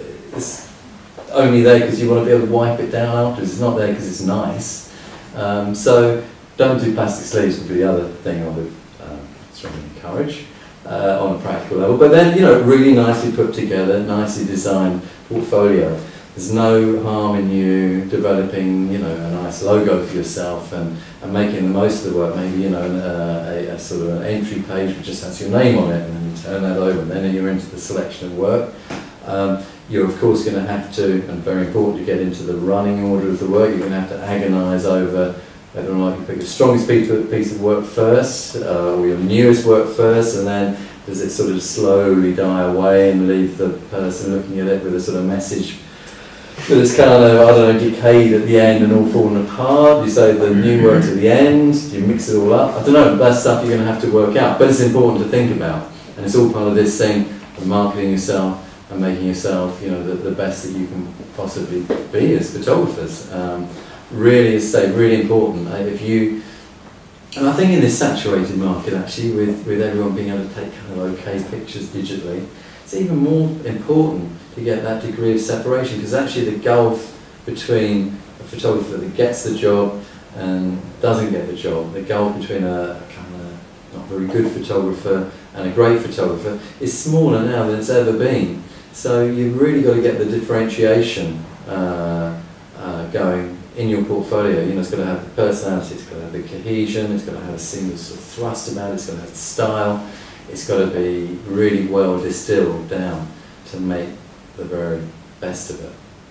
it's only there because you want to be able to wipe it down afterwards. It's not there because it's nice. Um, so don't do plastic sleeves would be the other thing I would um, strongly encourage uh, on a practical level. But then you know really nicely put together, nicely designed portfolio. There's no harm in you developing, you know, a nice logo for yourself and, and making the most of the work. Maybe, you know, uh, a, a sort of an entry page which just has your name on it, and then you turn that over, and then you're into the selection of work. Um, you're of course going to have to, and very important, to get into the running order of the work. You're going to have to agonise over whether or not you pick your strongest piece of, piece of work first, uh, or your newest work first, and then does it sort of slowly die away and leave the person looking at it with a sort of message but it's kind of, I don't know, decayed at the end and all fallen apart. You say the new work at the end, you mix it all up. I don't know, that's stuff you're going to have to work out. But it's important to think about. And it's all part of this thing of marketing yourself and making yourself, you know, the, the best that you can possibly be as photographers. Um, really, as I say, really important. If you, and I think in this saturated market actually, with, with everyone being able to take kind of okay pictures digitally, it's even more important to get that degree of separation, because actually the gulf between a photographer that gets the job and doesn't get the job, the gulf between a, a kind of not very good photographer and a great photographer is smaller now than it's ever been. So you've really got to get the differentiation uh, uh, going in your portfolio. You know, it's got to have the personality, it's got to have the cohesion, it's got to have a single sort of thrust about it, it's got to have the style, it's got to be really well distilled down to make the very best of it.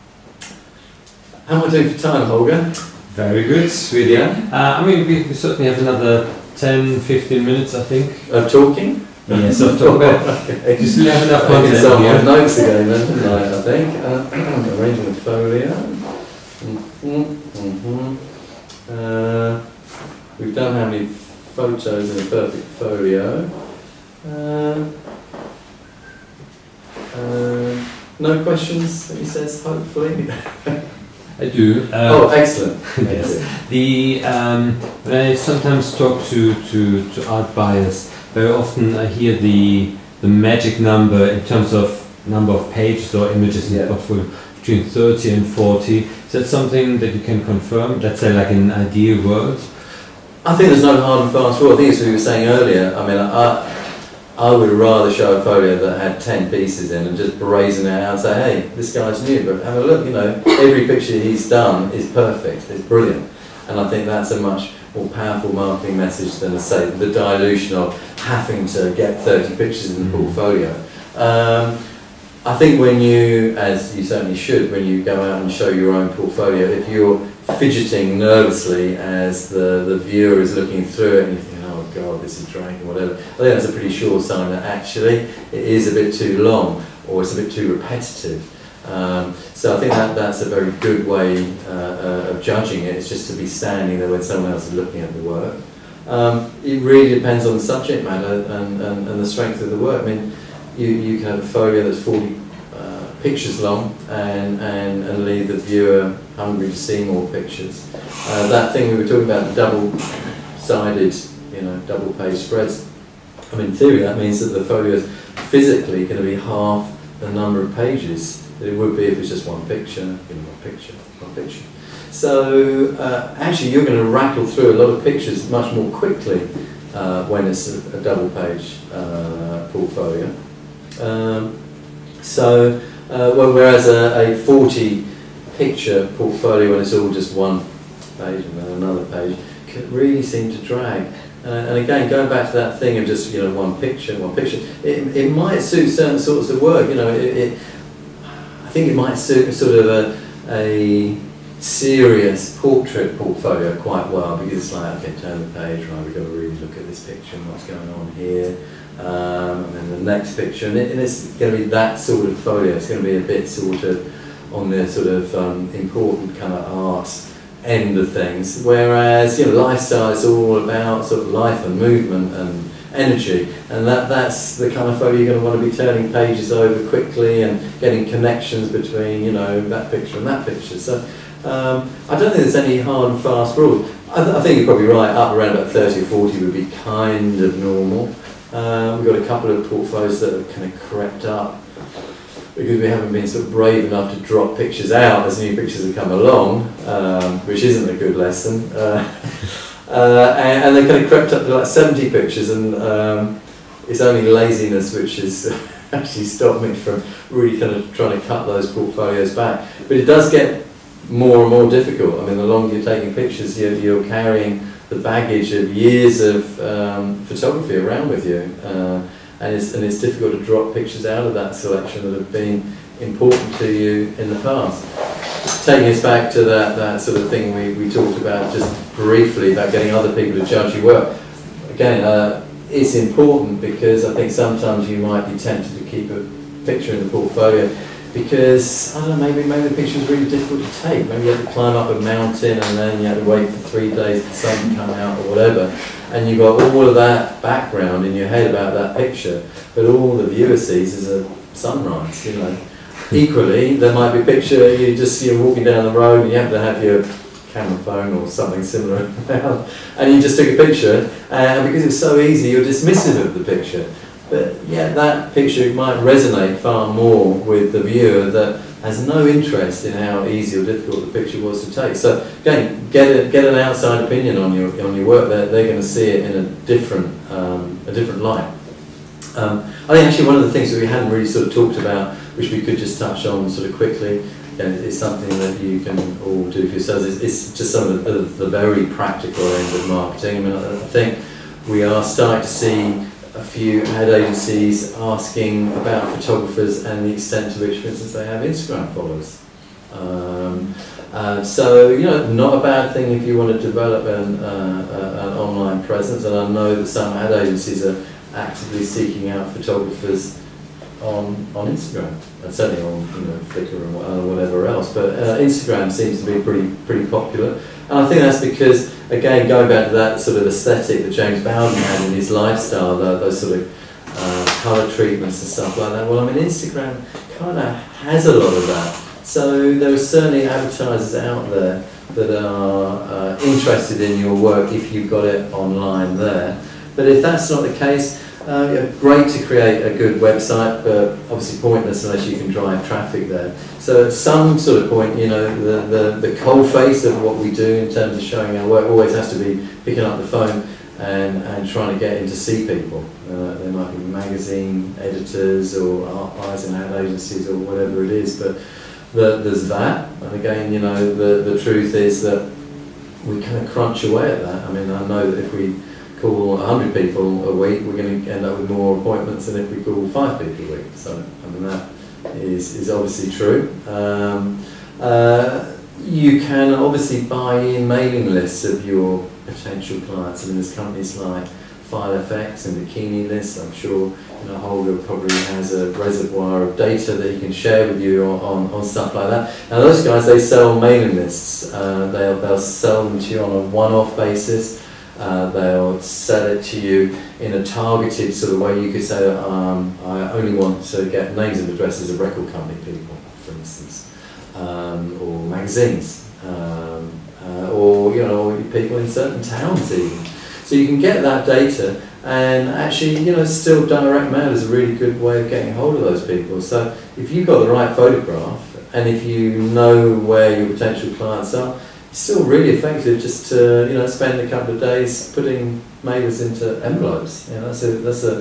How am I doing for time, Holger? Very good, really. Yeah. Uh, I mean, we, we certainly have another ten, fifteen minutes, I think. Of talking? Yes, of talking. Okay. Do you still have enough I content can start my here? notes again then, didn't I, I think. Uh, arranging the folio. Mm-hmm, mm-hmm. Uh, we've done how many photos in a perfect folio. Uh, uh, no questions, he says, hopefully. I do. Uh, oh, excellent. Yes. The, um, when I sometimes talk to, to, to art buyers, very often I hear the, the magic number in terms of number of pages or images in yeah. the portfolio between thirty and forty. Is that something that you can confirm? Let's say like in an ideal world? I think there's no hard and fast rule. I think as we were saying earlier, I mean, I, I would rather show a folio that had ten pieces in and just brazen it out and say, hey, this guy's new, but have a look, you know, every picture he's done is perfect, it's brilliant. And I think that's a much more powerful marketing message than, say, the dilution of having to get thirty pictures in the portfolio. Um, I think when you, as you certainly should, when you go out and show your own portfolio, if you're fidgeting nervously as the, the viewer is looking through it and you think, oh God, this is dragging, whatever, I think that's a pretty sure sign that actually it is a bit too long or it's a bit too repetitive. Um, so I think that that's a very good way uh, uh, of judging it. It's just to be standing there when someone else is looking at the work. Um, it really depends on the subject matter and, and, and the strength of the work. I mean, you, you can have a folio that's forty uh, pictures long and, and, and leave the viewer hungry to see more pictures. Uh, that thing we were talking about, the double-sided, you know, double-page spreads. I mean, in theory, that means that the folio is physically going to be half the number of pages that it would be if it's just one picture, you know, one picture, one picture. So uh, actually, you're going to rattle through a lot of pictures much more quickly uh, when it's a, a double-page uh, portfolio. Um, so, uh, well, whereas a, a forty-picture portfolio, when it's all just one page and then another page, can really seem to drag. Uh, and again, going back to that thing of just, you know, one picture, one picture, it, it might suit certain sorts of work. You know, it, it I think it might suit sort of a, a serious portrait portfolio quite well, because it's like, okay, turn the page, right, we've got to really look at this picture and what's going on here, um, and then the next picture, and, it, and it's going to be that sort of folio. It's going to be a bit sort of on the sort of um, important kind of art end of things, whereas, you know, lifestyle is all about sort of life and movement and energy, and that that's the kind of photo you're going to want to be turning pages over quickly and getting connections between, you know, that picture and that picture. So um, I don't think there's any hard and fast rules. I, th I think you're probably right, up around about thirty or forty would be kind of normal. Uh, we've got a couple of portfolios that have kind of crept up because we haven't been sort of brave enough to drop pictures out as new pictures have come along, um, which isn't a good lesson. Uh, uh, and, and they kind of crept up to like seventy pictures, and um, it's only laziness which has actually stopped me from really kind of trying to cut those portfolios back. But it does get more and more difficult. I mean, the longer you're taking pictures, you're, you're carrying the baggage of years of um, photography around with you. Uh, And it's, and it's difficult to drop pictures out of that selection that have been important to you in the past. Taking us back to that, that sort of thing we, we talked about just briefly, about getting other people to judge your work. Again, uh, it's important because I think sometimes you might be tempted to keep a picture in the portfolio because, I don't know, maybe, maybe the picture was really difficult to take. Maybe you had to climb up a mountain and then you had to wait for three days for the sun to come out or whatever. And you've got all of that background in your head about that picture, but all the viewer sees is a sunrise, you know. Equally, there might be a picture, you just, you're walking down the road and you happen to have your camera phone or something similar around, and you just took a picture, and because it's so easy, you're dismissive of the picture. But yeah, that picture might resonate far more with the viewer that has no interest in how easy or difficult the picture was to take. So again, get a, get an outside opinion on your on your work. They're, they're going to see it in a different um, a different light. Um, I think actually one of the things that we hadn't really sort of talked about, which we could just touch on sort of quickly, and it's something that you can all do for yourselves. It's, it's just some of the, the very practical end of marketing. I mean, I think we are starting to see a few ad agencies asking about photographers and the extent to which, for instance, they have Instagram followers. Um, uh, so, you know, not a bad thing if you want to develop an, uh, uh, an online presence, and I know that some ad agencies are actively seeking out photographers on on Instagram, and certainly on, you know, Flickr and whatever else. But uh, Instagram seems to be pretty pretty popular, and I think that's because, again, going back to that sort of aesthetic that James Bowden had in his lifestyle, the, those sort of uh, colour treatments and stuff like that. Well, I mean, Instagram kind of has a lot of that. So there are certainly advertisers out there that are uh, interested in your work if you've got it online there. But if that's not the case, uh, yeah, great to create a good website, but obviously pointless unless you can drive traffic there. So at some sort of point, you know, the, the, the cold face of what we do in terms of showing our work always has to be picking up the phone and, and trying to get in to see people. Uh, there might be magazine editors or eyes and ad agencies or whatever it is, but the, there's that. And again, you know, the, the truth is that we kind of crunch away at that. I mean, I know that if we call one hundred people a week, we're going to end up with more appointments than if we call five people a week. So, I mean, that is, is obviously true. Um, uh, you can obviously buy in mailing lists of your potential clients. I mean, there's companies like File F X and Bikini List. I'm sure, you know, Holger probably has a reservoir of data that he can share with you on, on, on stuff like that. Now, those guys, they sell mailing lists. Uh, they'll, they'll sell them to you on a one-off basis. Uh, they'll sell it to you in a targeted sort of way. You could say, um, I only want to get names and addresses of record company people, for instance, um, or magazines, um, uh, or, you know, people in certain towns even. So you can get that data, and actually, you know, still direct mail is a really good way of getting hold of those people. So if you've got the right photograph, and if you know where your potential clients are, still really effective just to, you know, spend a couple of days putting mailers into envelopes. You know, that's a that's a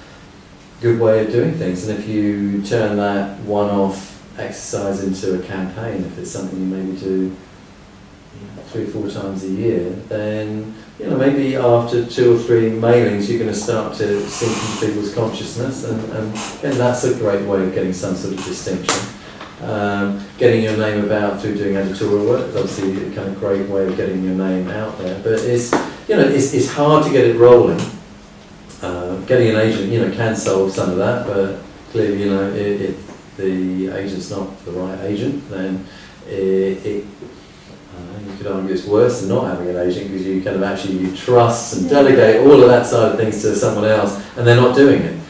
good way of doing things. And if you turn that one-off exercise into a campaign, if it's something you maybe do three or four times a year, then you know maybe after two or three mailings you're going to start to sink into people's consciousness, and, and, and that's a great way of getting some sort of distinction. Um, getting your name about through doing editorial work is obviously a kind of great way of getting your name out there, but it's you know it's, it's hard to get it rolling. Uh, getting an agent you know can solve some of that, but clearly you know if, if the agent's not the right agent, then it, it you could argue it's worse than not having an agent, because you kind of actually you trust and delegate all of that side of things to someone else, and they're not doing it.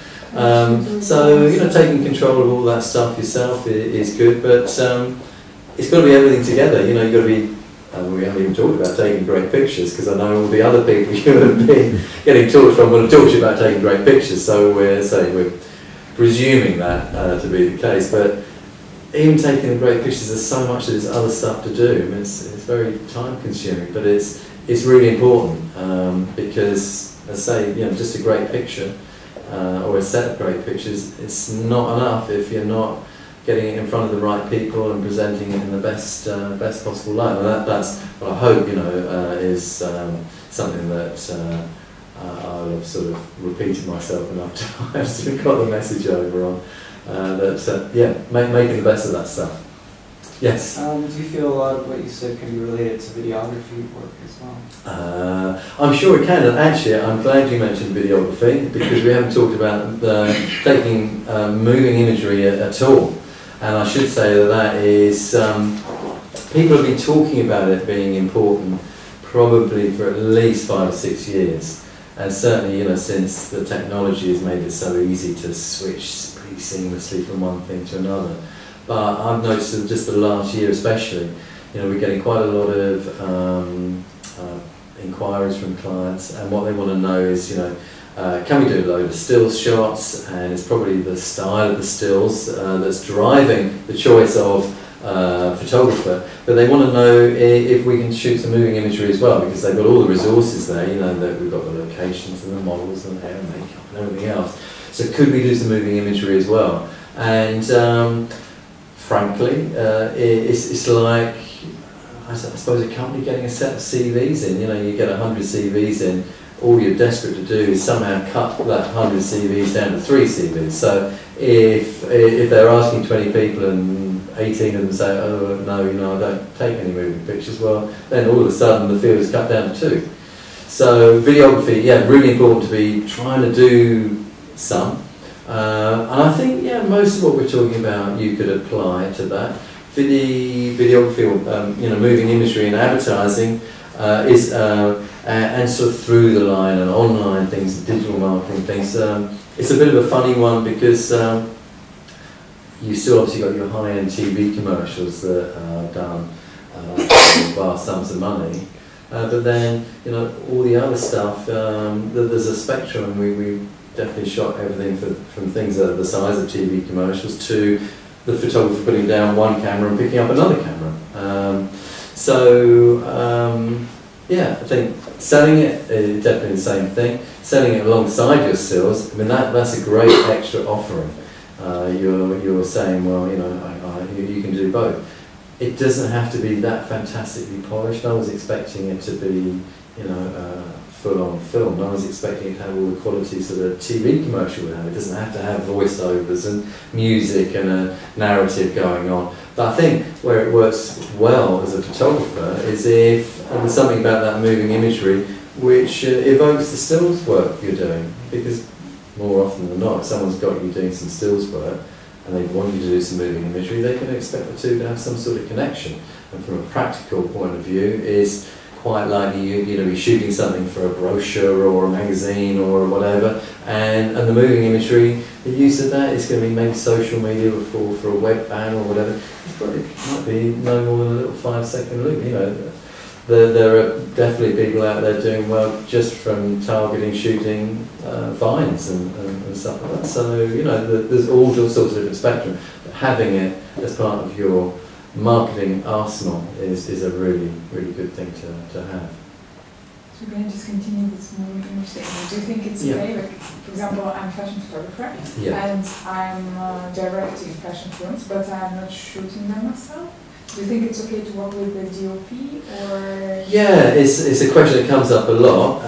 Um, so you know, taking control of all that stuff yourself is, is good, but um, it's got to be everything together. You know, you've got to be. And we haven't even talked about taking great pictures, because I know all the other people you have been getting talked from will have talked to you about taking great pictures. So we're saying we're presuming that uh, to be the case, but. Even taking the great pictures, there's so much of this other stuff to do. I mean, it's, it's very time consuming, but it's it's really important um, because, as I say, you know, just a great picture uh, or a set of great pictures, it's not enough if you're not getting it in front of the right people and presenting it in the best uh, best possible light. And that, that's what I hope, you know, uh, is um, something that uh, I'll have sort of repeated myself enough times to got the message over on. Uh, that, uh, yeah, make, making the best of that stuff. Yes? Um, do you feel a lot of what you said can be related to videography work as well? Uh, I'm sure it can, and actually I'm glad you mentioned videography, because we haven't talked about uh, taking uh, moving imagery at, at all. And I should say that that is, um, people have been talking about it being important probably for at least five or six years. And certainly, you know, since the technology has made it so easy to switch pretty seamlessly from one thing to another. But I've noticed that just the last year especially, you know, we're getting quite a lot of um, uh, inquiries from clients, and what they want to know is, you know, uh, can we do a load of stills shots, and it's probably the style of the stills uh, that's driving the choice of Uh, photographer, but they want to know if we can shoot some moving imagery as well, because they've got all the resources there, you know, that we've got the locations and the models and the hair and makeup and everything else. So could we do some moving imagery as well? And um, frankly, uh, it, it's, it's like, I suppose, a company getting a set of C Vs in. You know, you get a hundred C Vs in, all you're desperate to do is somehow cut that hundred C Vs down to three C Vs. So if, if they're asking twenty people and eighteen of them say, oh no, you know, I don't take any moving pictures, well, then all of a sudden the field is cut down to two. So videography, yeah, really important to be trying to do some. Uh, and I think, yeah, most of what we're talking about you could apply to that. Video, videography, or, um, you know, moving imagery and advertising uh, is, uh, and, and sort of through the line and online things, digital marketing things. Um, it's a bit of a funny one, because um, you still obviously got your high-end T V commercials that are done uh, for vast sums of money, uh, but then, you know, all the other stuff, um, there's a spectrum, and we, we definitely shot everything for, from things that are the size of T V commercials to the photographer putting down one camera and picking up another camera. Um, so, um, yeah, I think selling it is definitely the same thing. Selling it alongside your stills, I mean, that, that's a great extra offering. Uh, you're, you're saying, well, you know, I, I, you, you can do both. It doesn't have to be that fantastically polished. No one's expecting it to be, you know, uh, full-on film. No one's expecting it to have all the qualities that a T V commercial would have. It doesn't have to have voiceovers and music and a narrative going on. But I think where it works well as a photographer is if there's something about that moving imagery which uh, evokes the stills work you're doing. Because more often than not, if someone's got you doing some stills work and they want you to do some moving imagery, they can expect the two to have some sort of connection. And from a practical point of view, is quite likely you, you know, be shooting something for a brochure or a magazine or whatever, and, and the moving imagery, the use of that is going to be maybe social media or for, for a web ban or whatever. It probably might be no more than a little five second loop, you know. There, there are definitely people out there doing well just from targeting, shooting uh, vines and, and, and stuff like that. So, you know, the, there's all sorts of different spectrum. But having it as part of your marketing arsenal is, is a really, really good thing to, to have. So we're going to just continue this moving image statement. Do you think it's yeah. okay? Like, for example, I'm a fashion photographer yeah. and I'm uh, directing fashion films, but I'm not shooting them myself. Do you think it's okay to work with the D O P or? Yeah, it's, it's a question that comes up a lot,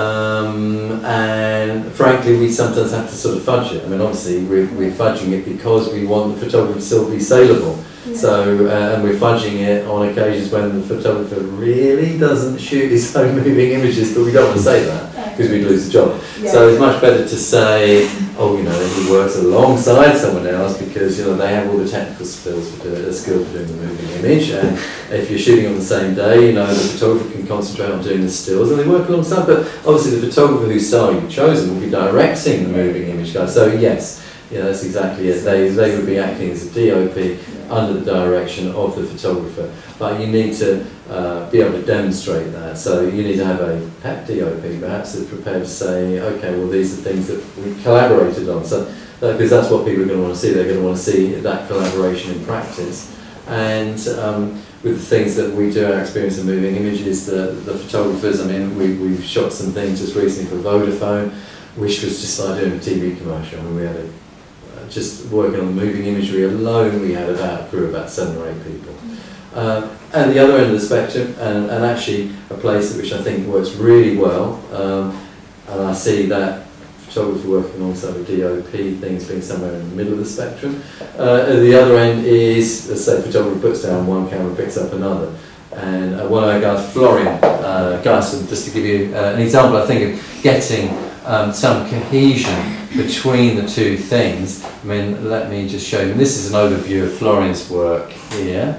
um, and frankly we sometimes have to sort of fudge it. I mean obviously we're, we're fudging it because we want the photography to still be saleable. Yeah. So, uh, and we're fudging it on occasions when the photographer really doesn't shoot his own moving images, but we don't want to say that because we'd lose the job. Yeah. So it's much better to say, oh, you know, he works alongside someone else because, you know, they have all the technical skills for doing, the skill for doing the moving image, and if you're shooting on the same day, you know, the photographer can concentrate on doing the stills and they work alongside, but obviously the photographer whose style you've chosen will be directing the moving image guy. So yes, yeah, that's exactly it. They, they would be acting as a D O P under the direction of the photographer, but you need to uh, be able to demonstrate that. So you need to have a P E P D O P perhaps that's prepared to say, okay, well these are things that we collaborated on. So because that's what people are going to want to see. They're going to want to see that collaboration in practice. And um, with the things that we do, our experience in moving images, the, the photographers, I mean, we, we've shot some things just recently for Vodafone, which was just like doing a T V commercial. I mean, we had a just working on the moving imagery alone, we had about a crew of about seven or eight people. Uh, and the other end of the spectrum, and, and actually a place which I think works really well, um, and I see that photography working alongside the D O P things being somewhere in the middle of the spectrum. Uh, at the other end is, let's say, photographer puts down one camera, picks up another. And uh, one of our guys, Florian, uh, guys, just to give you uh, an example, I think of getting um, some cohesion between the two things. I mean, let me just show you. This is an overview of Florian's work here.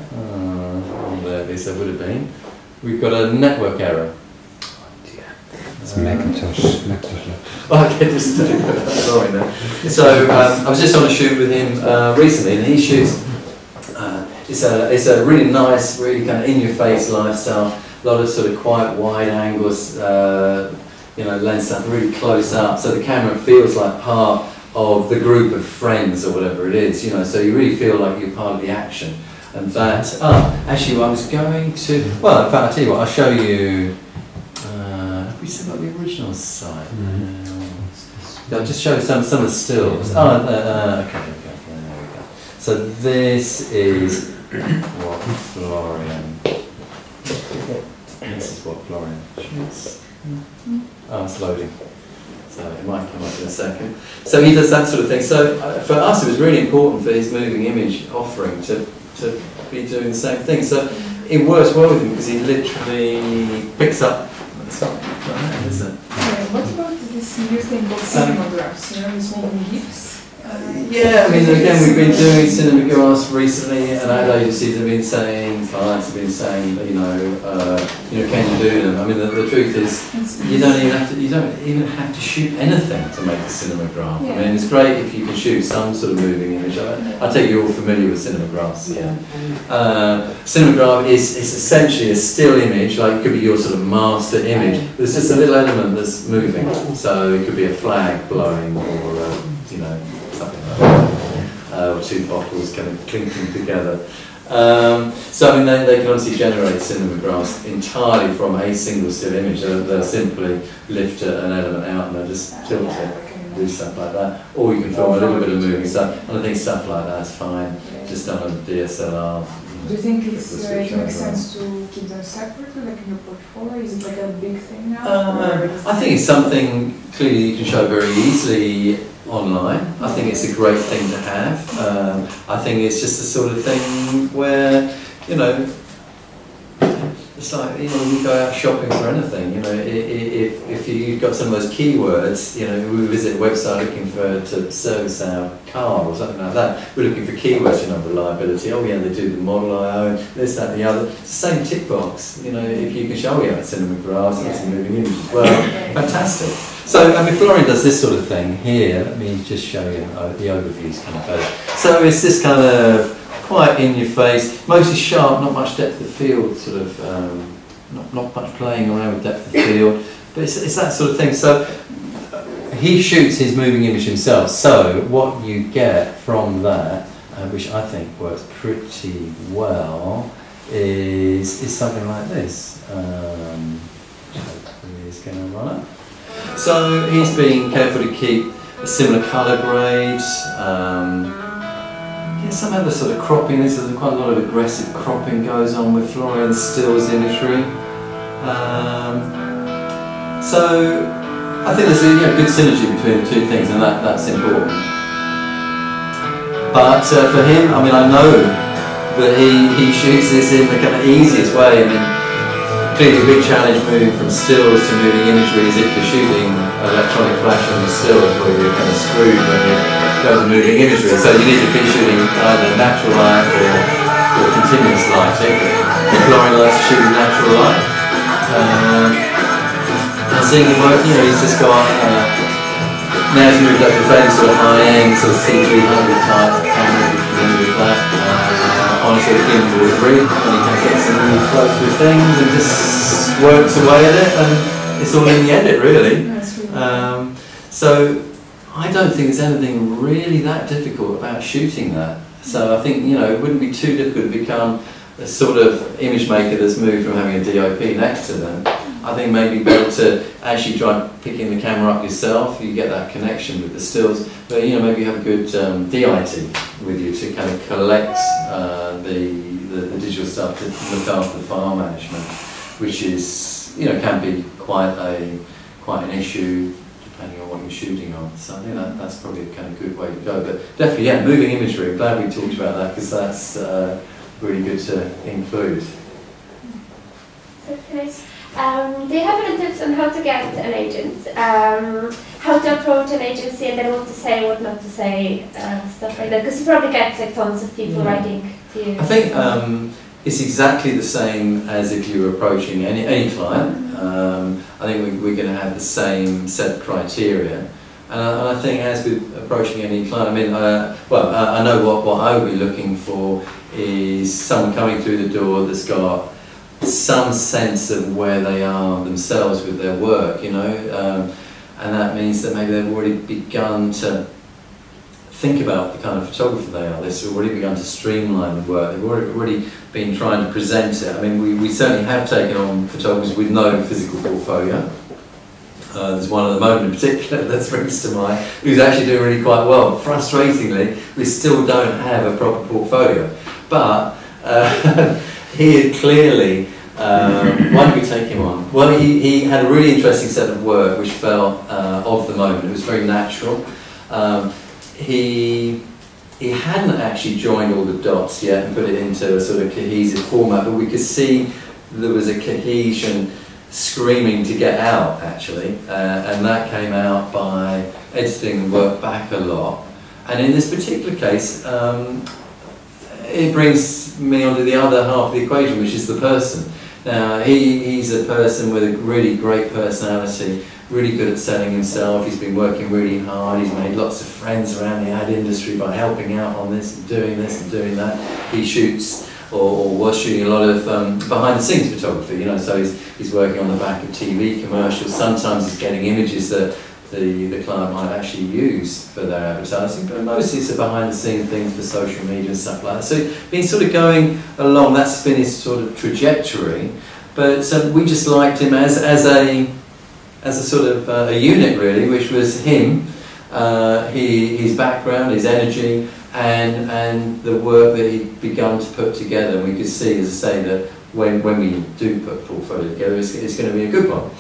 Uh, there this would have been. We've got a network error. Oh dear. It's uh, Macintosh. Macintosh. Oh, okay, just sorry now. So um, I was just on a shoot with him uh, recently, and he shoots. Uh, it's a it's a really nice, really kind of in-your-face lifestyle. A lot of sort of quite wide angles. Uh, you know, lens stuff really close up, so the camera feels like part of the group of friends or whatever it is, you know, so you really feel like you're part of the action. And that, ah, actually well, I was going to, well, in fact, I'll tell you what, I'll show you, uh, have we still got the original site? Mm-hmm. I'll just show you some, some of the stills. Oh, uh, uh, okay, okay, okay, there we go. So this is what Florian, this is what Florian shoots. Oh, it's loading. So it might come up in a second. So he does that sort of thing. So uh, for us, it was really important for his moving image offering to, to be doing the same thing. So it works well with him because he literally picks up. It's not like that, is it? Okay, what about this new thing called cinemagraphs? You know, this moving gifs? Uh, yeah, I mean, again, we've been doing cinemagraphs recently, and ad agencies have been saying, clients have been saying, you know, uh, you know, can you do them? I mean, the, the truth is, you don't even have to, you don't even have to shoot anything to make a cinematograph. Yeah. I mean, it's great if you can shoot some sort of moving image. I, I take you're all familiar with cinemagraphs. Yeah. Uh, cinematograph is, is essentially a still image, like it could be your sort of master image. There's just a little element that's moving, so it could be a flag blowing, or uh, you know. Uh, or two bottles kind of clinking together. Um, so I mean, they, they can obviously generate cinemagraphs entirely from a single still image. They'll, they'll simply lift an element out and they'll just tilt it, do stuff like that. Or you can film a little bit of moving stuff, and I think stuff like that's fine, just done on a D S L R. Do you think it's, uh, it makes sense to keep them separately, like in your portfolio? Is it like a big thing now? Uh, I think it's something clearly you can show very easily online. I think it's a great thing to have. Um, I think it's just the sort of thing where, you know, it's like, you know, when you go out shopping for anything, you know, if, if you've got some of those keywords, you know, we visit a website looking for to service our car or something like that, we're looking for keywords, you know, reliability, oh yeah, they do the model I own, this, that and the other. It's the same tick box, you know, if you can show, oh yeah, it's cinemagraphs, it's a moving image as well, fantastic. So, I mean, Florian does this sort of thing here. Let me just show you uh, the overviews kind of better. So it's this kind of quite in your face, mostly sharp, not much depth of field, sort of, um, not, not much playing around with depth of field, but it's, it's that sort of thing. So he shoots his moving image himself, so what you get from that, uh, which I think works pretty well, is, is something like this. Um, hopefully it's going to run up. So he's being careful to keep a similar colour grade, um, yeah, some other sort of cropping. There's quite a lot of aggressive cropping goes on with Florian's stills imagery. Um, so I think there's a you know, good synergy between the two things, and that, that's important. But uh, for him, I mean, I know that he, he shoots this in the kind of easiest way. I mean, clearly a big challenge moving from stills to moving imagery is if you're shooting electronic flash on the stills where you're kind of screwed when you go to moving imagery. So you need to be shooting either natural light or, or continuous lighting. Florian likes to shoot natural light. Um, and seeing him work, you know, he's just got, uh, now he's moved up to fairly sort of high-end, sort of C three hundred type camera, if you're familiar with that. Uh, on a sort of gimbal rig, and he kind of gets some really close with things and just works away at it, and it's all in the edit, really. Um, so I don't think there's anything really that difficult about shooting that. So I think, you know, it wouldn't be too difficult to become a sort of image maker that's moved from having a D O P next to them. I think maybe better to actually try picking the camera up yourself. You get that connection with the stills, but you know, maybe you have a good um, D I T with you to kind of collect uh, the, the the digital stuff to look after the file management, which is, you know, can be quite a quite an issue depending on what you're shooting on. So I think that, that's probably a kind of good way to go. But definitely, yeah, moving imagery. I'm glad we talked about that because that's uh, really good to include. Okay. Um, do you have any tips on how to get an agent? Um, how to approach an agency and then what to say, what not to say, uh, stuff like that? Because you probably get like tons of people yeah. writing to you. I think um, it's exactly the same as if you were approaching any, any client. Um, I think we, we're going to have the same set of criteria. And I, and I think as with approaching any client, I mean, uh, well, I, I know what, what I would be looking for is someone coming through the door that's got some sense of where they are themselves with their work, you know, um, and that means that maybe they've already begun to think about the kind of photographer they are. They've already begun to streamline the work. They've already, already been trying to present it. I mean, we, we certainly have taken on photographers with no physical portfolio. Uh, there's one at the moment in particular that springs to mind who's actually doing really quite well. Frustratingly, we still don't have a proper portfolio, but uh, he had clearly, um, why did we take him on? Well, he, he had a really interesting set of work which felt uh, of the moment. It was very natural. Um, he, he hadn't actually joined all the dots yet and put it into a sort of cohesive format, but we could see there was a cohesion screaming to get out, actually, uh, and that came out by editing the work back a lot. And in this particular case, um, it brings me onto the other half of the equation, which is the person. Now, he, he's a person with a really great personality, really good at selling himself. He's been working really hard. He's made lots of friends around the ad industry by helping out on this and doing this and doing that. He shoots, or, or was shooting, a lot of um, behind-the-scenes photography, you know, so he's, he's working on the back of T V commercials. Sometimes he's getting images that the, the client might actually use for their advertising, but mostly it's a behind-the-scenes things for social media and stuff like that. So been sort of going along, that's been his sort of trajectory, but um, we just liked him as, as, a, as a sort of uh, a unit, really, which was him, uh, he, his background, his energy, and, and the work that he'd begun to put together. And we could see, as I say, that when, when we do put a portfolio together, it's, it's going to be a good one.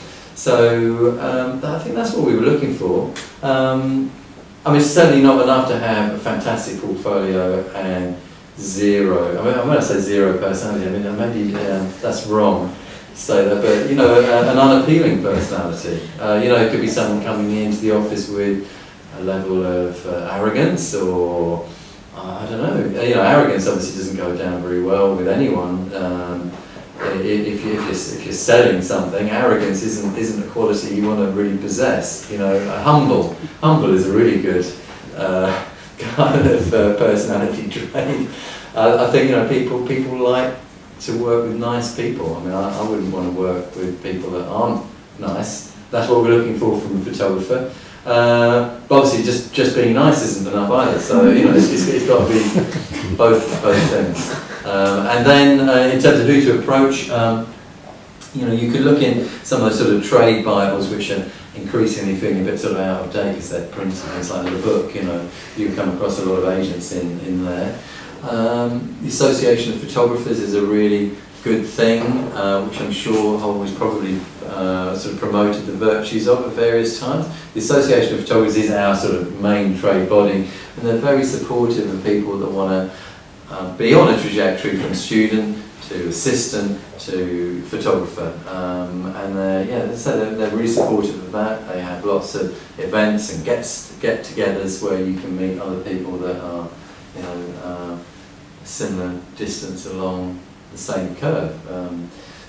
So um, I think that's what we were looking for. Um, I mean, it's certainly not enough to have a fantastic portfolio and zero, I mean, when I say zero personality, I mean, maybe um, that's wrong to say that, but, you know, a, an unappealing personality. Uh, you know, it could be someone coming into the office with a level of uh, arrogance, or, uh, I don't know, you know, arrogance obviously doesn't go down very well with anyone. Um, If, you, if, you're, if you're selling something, arrogance isn't isn't a quality you want to really possess. You know, uh, humble, humble is a really good uh, kind of uh, personality trait. Uh, I think, you know, people people like to work with nice people. I mean, I, I wouldn't want to work with people that aren't nice. That's what we're looking for from a photographer. Uh, but obviously, just just being nice isn't enough either. So, you know, it's, it's, it's got to be both both things. Um, and then, uh, in terms of who to approach, um, you know, you could look in some of those sort of trade Bibles, which are increasingly feeling a bit sort of out of date because they're printing things like in a book, you know, you can come across a lot of agents in, in there. Um, the Association of Photographers is a really good thing, uh, which I'm sure Holden's probably uh, sort of promoted the virtues of at various times. The Association of Photographers is our sort of main trade body, and they're very supportive of people that want to uh, be on a trajectory from student to assistant to photographer, um, and they're, yeah, as I said, they're, they're really supportive of that. They have lots of events and get get-togethers where you can meet other people that are, you know, uh, a similar distance along the same curve. Um,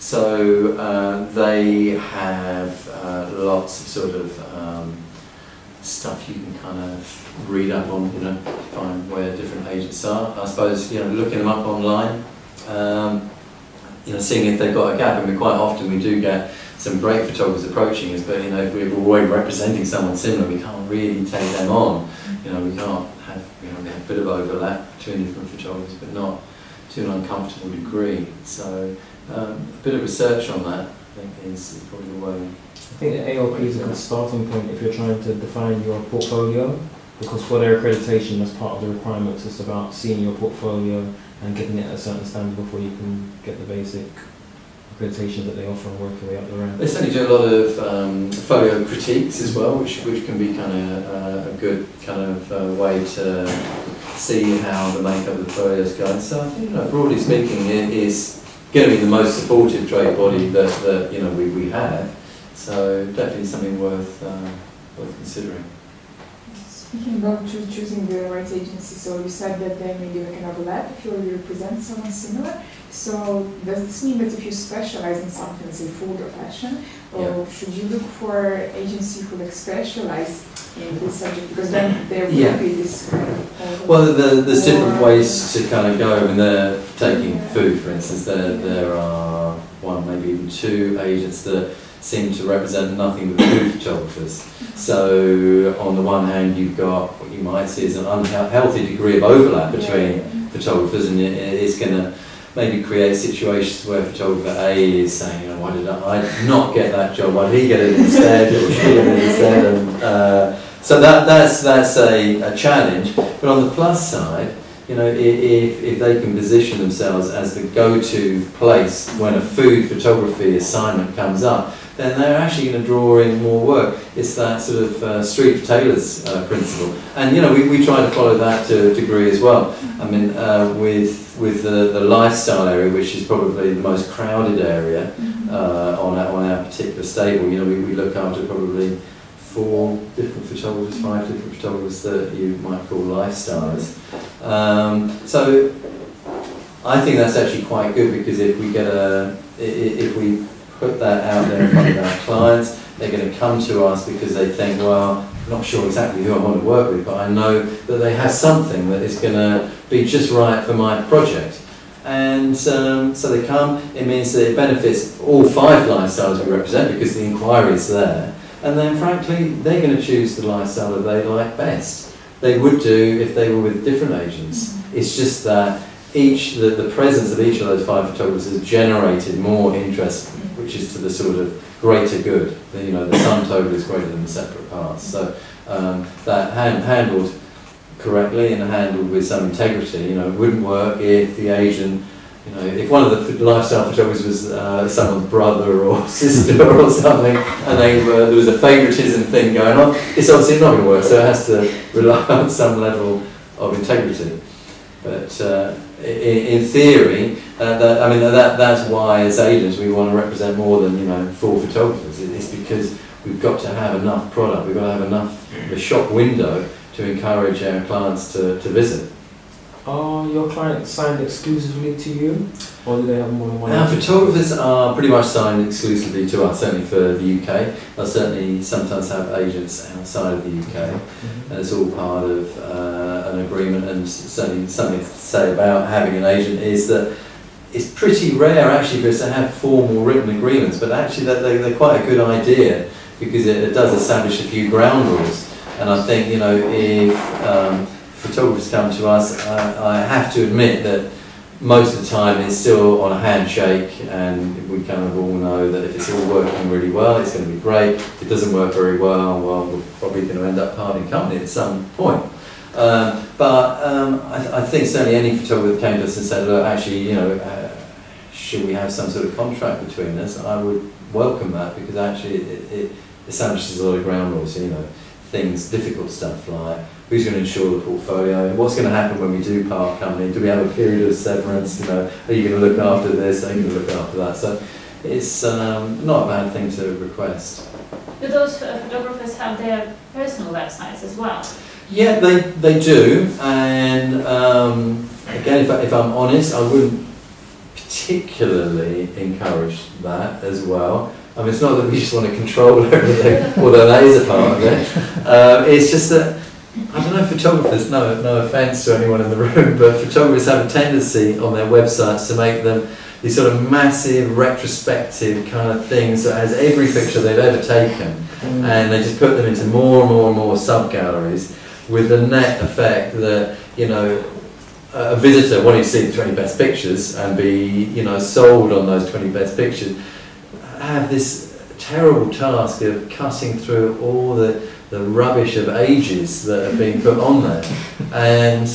so uh, they have uh, lots of sort of um, stuff you can kind of read up on, you know, find where different agents are. I suppose, you know, looking them up online, um, you know, seeing if they've got a gap. I mean, quite often we do get some great photographers approaching us, but you know, if we're already representing someone similar, we can't really take them on. You know, we can't have, you know, we have a bit of overlap between different photographers, but not to an uncomfortable degree. So um, a bit of research on that, I think, is, is probably the way. I think the A O P is a good starting point if you're trying to define your portfolio, because for their accreditation, as part of the requirements, it's about seeing your portfolio and getting it at a certain standard before you can get the basic accreditations that they offer and work your way up the rank. They certainly do a lot of um, folio critiques as well, which which can be kind of uh, a good kind of uh, way to see how the makeup of the folios goes. So I think, you know, broadly speaking, it is going to be the most supportive trade body that, that you know we, we have. So definitely something worth uh, worth considering. Speaking about choo choosing the right agency, so you said that there may be like an overlap if you represent someone similar. So does this mean that if you specialize in something, say food or fashion, or yeah. should you look for agency who like specialize in this subject, because then there will yeah. be this kind of well, the, there's different ways to kind of go. I mean, they're taking food, for instance. There there are one, maybe even two agents that seem to represent nothing but food photographers. So on the one hand, you've got what you might see as an unhealthy degree of overlap between yeah. photographers, and it's going to maybe create situations where photographer A is saying, you know, why did I not get that job? Why did he get it instead, or she get it instead? And, uh, so that that's that's a, a challenge. But on the plus side, you know, if if they can position themselves as the go-to place when a food photography assignment comes up, then they're actually going to draw in more work. It's that sort of uh, street tailors uh, principle. And, you know, we, we try to follow that to a degree as well. I mean, uh, with, with the, the lifestyle area, which is probably the most crowded area uh, on, our, on our particular stable, you know, we, we look after probably four different photographers, five different photographers that you might call lifestyles. Um, so I think that's actually quite good, because if we get a, if we put that out there in front of our clients, they're going to come to us because they think, well, I'm not sure exactly who I want to work with, but I know that they have something that is going to be just right for my project. And um, so they come. It means that it benefits all five lifestyles we represent, because the inquiry is there. And then, frankly, they're going to choose the lifestyle that they like best. They would do if they were with different agents. It's just that each, the, the presence of each of those five photographers has generated more interest, which is to the sort of greater good. The, you know, the sum total is greater than the separate parts. So um, that hand, handled correctly and handled with some integrity, you know, it wouldn't work if the agent, you know, if one of the lifestyle photographers was uh, someone's brother or sister or something, and they were, there was a favouritism thing going on, it's obviously not going to work. So it has to rely on some level of integrity. But uh, in, in theory, uh, that, I mean, that, that's why as agents we want to represent more than, you know, four photographers. It's because we've got to have enough product, we've got to have enough of a shop window to encourage our clients to, to visit. Are your clients signed exclusively to you, or do they have more than one? Our photographers are pretty much signed exclusively to us, certainly for the U K. They'll certainly sometimes have agents outside of the U K, mm-hmm. and it's all part of uh, an agreement. And certainly something to say about having an agent is that it's pretty rare actually for us to have formal written agreements, but actually that they, they're quite a good idea, because it, it does establish a few ground rules. And I think, you know, if um, photographers come to us, I, I have to admit that most of the time it's still on a handshake, and we kind of all know that if it's all working really well, it's going to be great. If it doesn't work very well, well, we're probably going to end up parting company at some point. Um, but um, I, th I think certainly any photographer came to us and said, look, actually, you know, uh, should we have some sort of contract between us? I would welcome that, because actually it, it establishes a lot of ground rules, you know, things, difficult stuff like who's going to insure the portfolio, what's going to happen when we do part company, do we have a period of severance, you know, are you going to look after this, are you going to look after that? So it's um, not a bad thing to request. Do those uh, photographers have their personal websites as well? Yeah, they, they do, and um, again, if, I, if I'm honest, I wouldn't particularly encourage that as well. I mean, it's not that we just want to control everything, although that is a part of it. Um, it's just that, I don't know, photographers, no, no offence to anyone in the room, but photographers have a tendency on their websites to make them these sort of massive, retrospective kind of things that has every picture they've ever taken, mm. and they just put them into more and more and more sub-galleries, with the net effect that, you know, a visitor wanting to see the twenty best pictures and be, you know, sold on those twenty best pictures, have this terrible task of cutting through all the, the rubbish of ages that have been put on there. And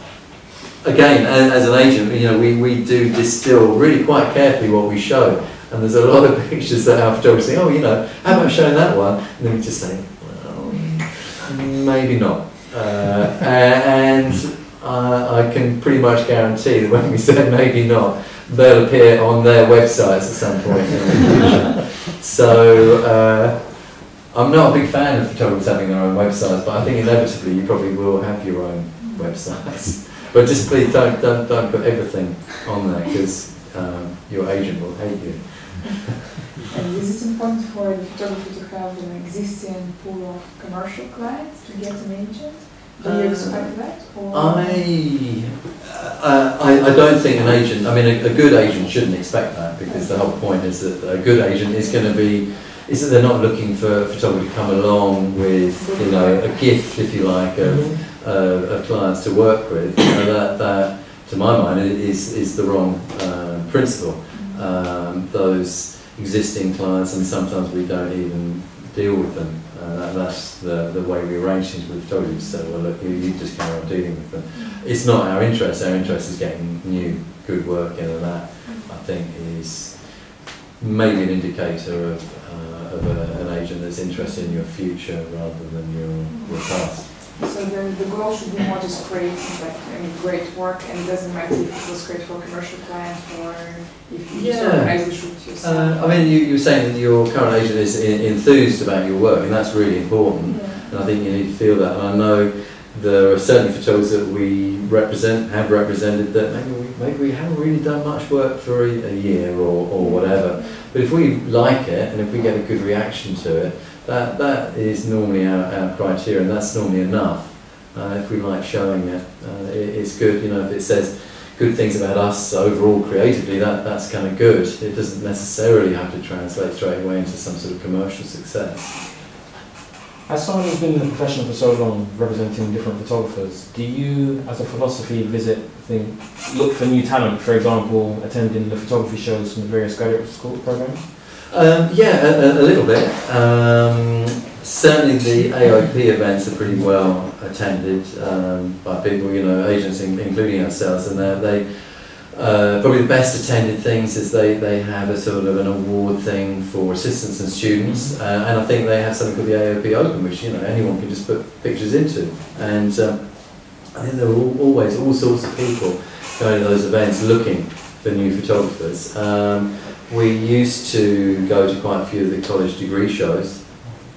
again, as an agent, you know, we, we do distill really quite carefully what we show. And there's a lot of pictures that our photographers say, oh, you know, how about showing that one? And then we just say, well, maybe not. Uh, and I, I can pretty much guarantee that when we say maybe not, they'll appear on their websites at some point in the future. So uh, I'm not a big fan of photographers having their own websites, but I think inevitably you probably will have your own websites. But just please don't don't don't put everything on there, because um, your agent will hate you. And is it important for the photographer to have an existing pool of commercial clients to get an agent? Do you uh, expect that? Or? I, uh, I I don't think an agent, I mean a, a good agent shouldn't expect that, because the whole point is that a good agent is going to be, is that they're not looking for a photographer to come along with, you know, a gift, if you like, of, uh, of clients to work with. You know, that, that, to my mind, is, is the wrong uh, principle. Um, those existing clients, and sometimes we don't even deal with them. Uh, that's the, the way we arrange things with photographers. So, well, look, you, you just carry on dealing with them. It's not our interest. Our interest is getting new, good work in, and that, I think, is maybe an indicator of, uh, of a, an agent that's interested in your future rather than your, your past. So the, the goal should be more just creating like I mean, great work, and it doesn't matter if it was great for a commercial client or if you yeah. just organize the shoot yourself. Uh, I mean, you, you were saying that your current agent is in, enthused about your work, and that's really important. Yeah. And I think you need to feel that. And I know there are certainly photographers that we represent, have represented, that maybe we, maybe we haven't really done much work for a, a year or, or whatever. But if we like it, and if we get a good reaction to it, that, that is normally our, our criteria, and that's normally enough. Uh, if we like showing it, uh, it, it's good. You know, if it says good things about us overall creatively, that, that's kind of good. It doesn't necessarily have to translate straight away into some sort of commercial success. As someone who's been in the profession for so long, representing different photographers, do you, as a philosophy, visit, think, look for new talent? For example, attending the photography shows from the various graduate school programs. Um, yeah, a, a little bit. Um, certainly, the A I P events are pretty well attended um, by people, you know, agents, in, including ourselves, and they. Uh, probably the best attended things is they, they have a sort of an award thing for assistants and students, uh, and I think they have something called the A O P Open, which, you know, anyone can just put pictures into. And um, I think there are all, always all sorts of people going to those events looking for new photographers. Um, we used to go to quite a few of the college degree shows,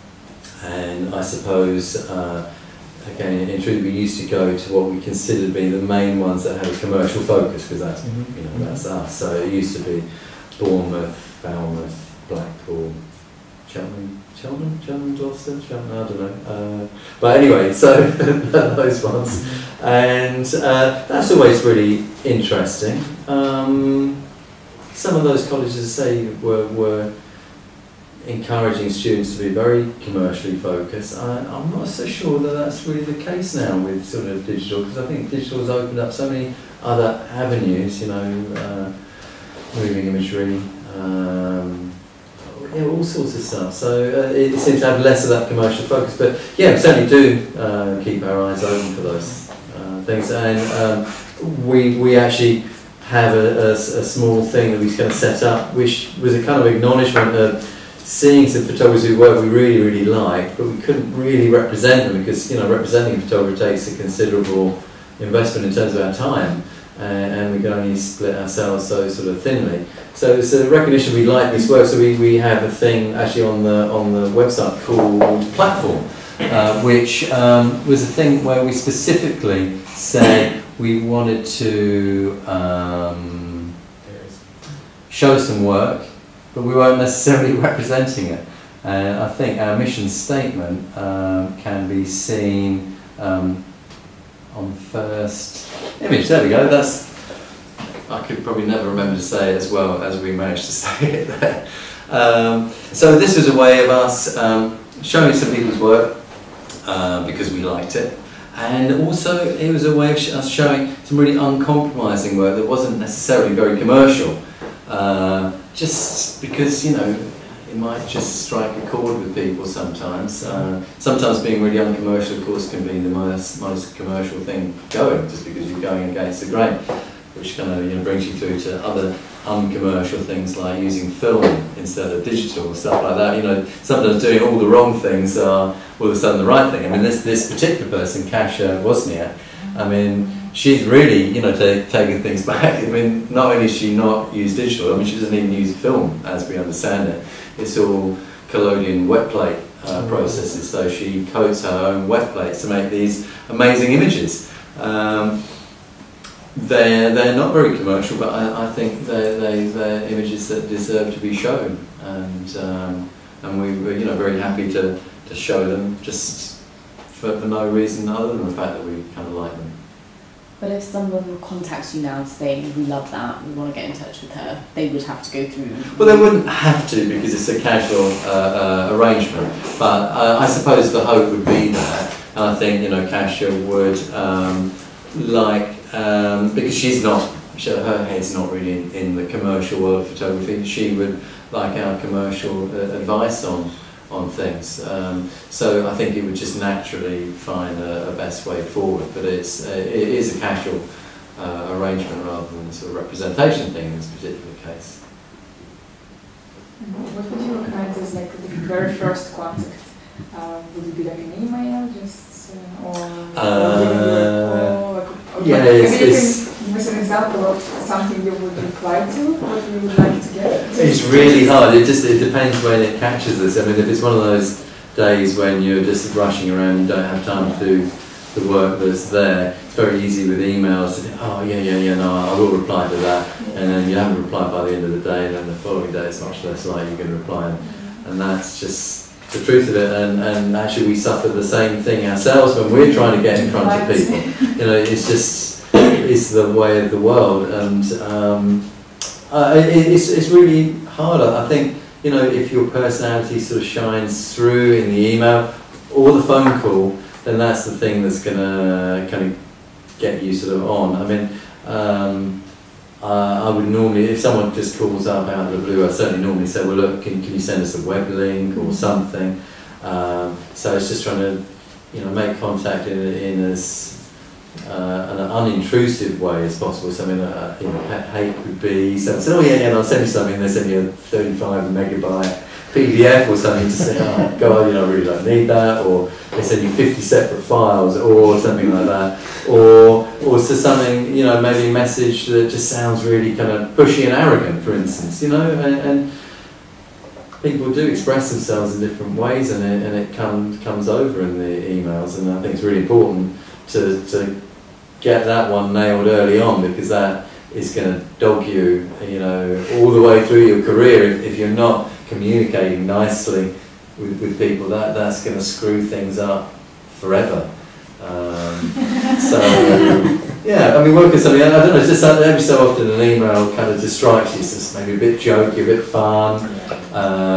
and I suppose uh, again, in truth, we used to go to what we considered to be the main ones that had a commercial focus, because that's, mm-hmm. you know, that's us. So it used to be Bournemouth, Falmouth, Blackpool, Cheltenham, Cheltenham, Cheltenham, Gloucester, Cheltenham, I don't know. Uh, but anyway, so those ones, and uh, that's always really interesting. Um, some of those colleges, as I say, were, were encouraging students to be very commercially focused. I, I'm not so sure that that's really the case now with sort of digital, because I think digital has opened up so many other avenues, you know, uh, moving imagery, um, yeah, all sorts of stuff. So uh, it seems to have less of that commercial focus. But yeah, we certainly do uh, keep our eyes open for those uh, things. And um, we we actually have a, a, a small thing that we kind of set up, which was a kind of acknowledgement of seeing some photographers whose work we really, really liked, but we couldn't really represent them because, you know, representing a photographer takes a considerable investment in terms of our time, uh, and we can only split ourselves so sort of thinly. So it's a recognition we like this work. So we, we have a thing actually on the on the website called Platform, uh, which um, was a thing where we specifically said we wanted to um, show some work, but we weren't necessarily representing it. And I think our mission statement um, can be seen um, on the first image. There we go. That's, I could probably never remember to say it as well as we managed to say it there. Um, so this was a way of us um, showing some people's work uh, because we liked it. And also, it was a way of sh us showing some really uncompromising work that wasn't necessarily very commercial. Uh, just because, you know, it might just strike a chord with people sometimes. Uh, sometimes being really uncommercial, of course, can be the most, most commercial thing going, just because you're going against the grain, which kind of, you know, brings you through to other uncommercial things like using film instead of digital, stuff like that. You know, sometimes doing all the wrong things are all of a sudden the right thing. I mean, this this particular person, Kasia Wozniak, I mean, she's really, you know, taking things back. I mean, not only does she not use digital, I mean, she doesn't even use film as we understand it. It's all collodion wet plate uh, processes. So she coats her own wet plates to make these amazing images. Um, They're, they're not very commercial, but I, I think they're, they, they're images that deserve to be shown, and um, and we were, you know, very happy to, to show them just for, for no reason other than the fact that we kind of like them. But if someone contacts you now saying, we love that, we want to get in touch with her, they would have to go through... Well, they wouldn't have to because it's a casual uh, uh, arrangement, but uh, I suppose the hope would be that, and I think, you know, Kasia would um, like, Um, because she's not, she, her head's not really in, in the commercial world of photography. She would like our commercial uh, advice on on things. Um, so I think it would just naturally find a, a best way forward. But it's uh, it is a casual uh, arrangement rather than sort of representation thing in this particular case. What would you recommend as like the very first contact? Uh, would it be like an email, just uh, or? Uh, or like, or yeah, maybe it's, you it's, can give us an example of something you would reply to, what you would like to get. It's really hard. It just it depends when it catches us. I mean, if it's one of those days when you're just rushing around, you don't have time to do the work that's there. It's very easy with emails to think, oh yeah, yeah, yeah, no, I will reply to that, and then you haven't replied by the end of the day, and then the following day it's much less likely you're going to reply, and, and that's just the truth of it. And, and actually we suffer the same thing ourselves when we're trying to get in front of people. You know, it's just it's the way of the world, and um, uh, it, it's it's really hard. I think, you know, if your personality sort of shines through in the email or the phone call, then that's the thing that's gonna kind of get you sort of on. I mean, um, uh, I would normally, if someone just calls up out of the blue, I certainly normally say, well, look, can, can you send us a web link or something? Um, so it's just trying to, you know, make contact in, in as uh, an unintrusive way as possible. Something that uh, you know, hate would be, so say, oh yeah, yeah, I'll send you something. They send you a thirty-five megabyte P D F or something to say, oh God, you know, I really don't need that, or they send you fifty separate files or something like that, or or to something, you know, maybe a message that just sounds really kind of pushy and arrogant, for instance, you know, and, and people do express themselves in different ways, and it, and it comes comes over in the emails, and I think it's really important to, to get that one nailed early on, because that is going to dog you, you know, all the way through your career. If, if you're not communicating nicely with, with people, that that's going to screw things up forever. Um, so yeah, I mean, work with something, I don't know, it's just every so often an email kind of just strikes you, it's just maybe a bit jokey, a bit fun. Uh,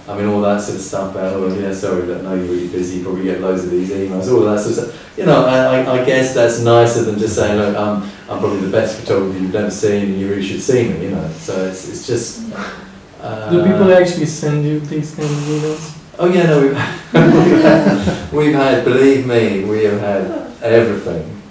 I mean, all that sort of stuff about, oh, yeah, sorry, I know you're really busy, you probably get loads of these emails, all of that sort of stuff. You know, I, I, I guess that's nicer than just saying, look, I'm, I'm probably the best photographer you've never seen and you really should see me, you know. So it's, it's just... Uh, Do people actually send you these kind of emails? Oh yeah, no, we've, we've, had, we've had, believe me, we have had everything.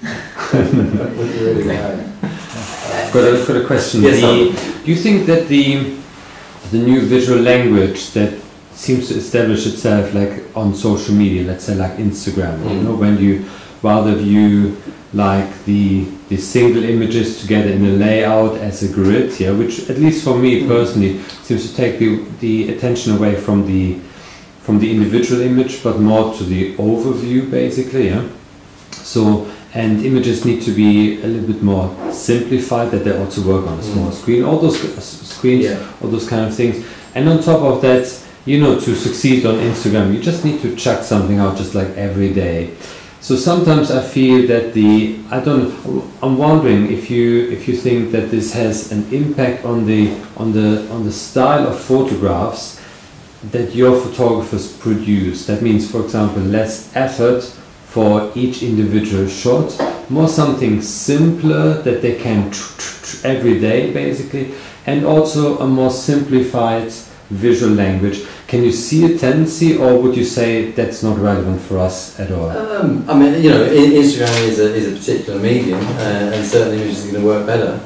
We really have. I've got a, got a question. Yes, the, do you think that the the new visual language that seems to establish itself like on social media, let's say like Instagram, mm. you know, when you rather view like the the single images together in a layout as a grid, yeah, which at least for me personally seems to take the the attention away from the from the individual image, but more to the overview, basically, yeah. So, and images need to be a little bit more simplified, that they also work on a small mm. screen, all those uh, screens, yeah. all those kind of things. And on top of that, you know, to succeed on Instagram, you just need to chuck something out just like every day. So sometimes I feel that the, I don't know, I'm wondering if you if you think that this has an impact on the on the on the style of photographs that your photographers produce. That means, for example, less effort for each individual shot, more something simpler that they can tr tr tr every day, basically, and also a more simplified visual language. Can you see a tendency, or would you say that's not relevant for us at all? Um, I mean, you know, Instagram is a, is a particular medium, uh, and certain images are going to work better.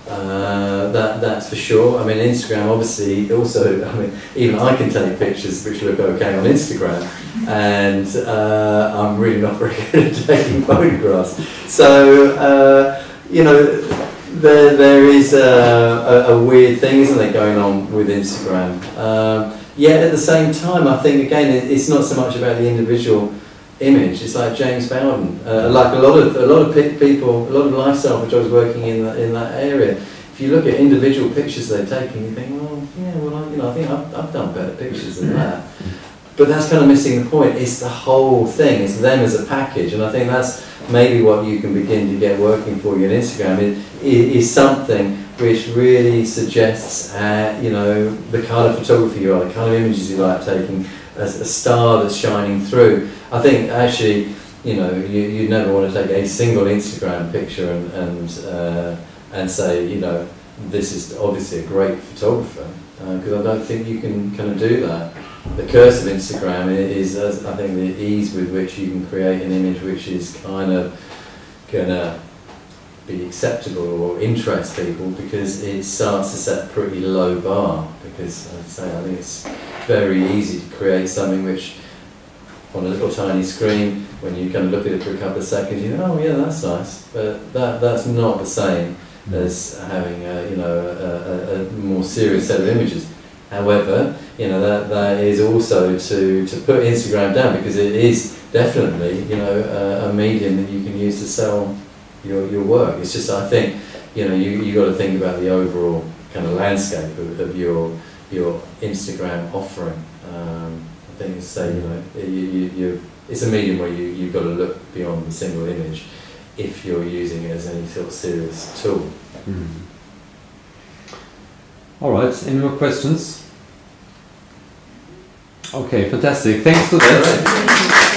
Uh, that that's for sure. I mean, Instagram obviously also. I mean, even I can take pictures which look okay on Instagram, and uh, I'm really not very good at taking photographs. So uh, you know, there there is a, a, a weird thing, isn't there, going on with Instagram? Um, yet at the same time, I think again, it's not so much about the individual image. It's like James Bowden, uh, like a lot of a lot of pe people, a lot of lifestyle photographers working in the, in that area. If you look at individual pictures they're taking, you think, well, yeah, well, I, you know, I think I've, I've done better pictures than that. But that's kind of missing the point. It's the whole thing. It's them as a package, and I think that's maybe what you can begin to get working for you on Instagram. It, it is something which really suggests, uh, you know, the kind of photography you are, the kind of images you like taking, as a star that's shining through. I think actually, you know, you you never want to take a single Instagram picture and and uh, and say, you know, this is obviously a great photographer, because uh, I don't think you can kind of do that. The curse of Instagram is, as I think, the ease with which you can create an image which is kind of gonna be acceptable or interest people, because it starts to set a pretty low bar. Because, as I say, I think it's very easy to create something which, on a little tiny screen, when you kind of look at it for a couple of seconds, you think, oh yeah, that's nice, but that that's not the same as having a, you know, a, a, a more serious set of images. However, you know, that that is also to to put Instagram down, because it is definitely, you know, a, a medium that you can use to sell your your work. It's just, I think, you know, you you got to think about the overall kind of landscape of, of your your Instagram offering. Um, I think it's say, you know, you, you, you it's a medium where you you've got to look beyond the single image if you're using it as any sort of serious tool. Mm. All right. Any more questions? Okay, fantastic. Thanks for that.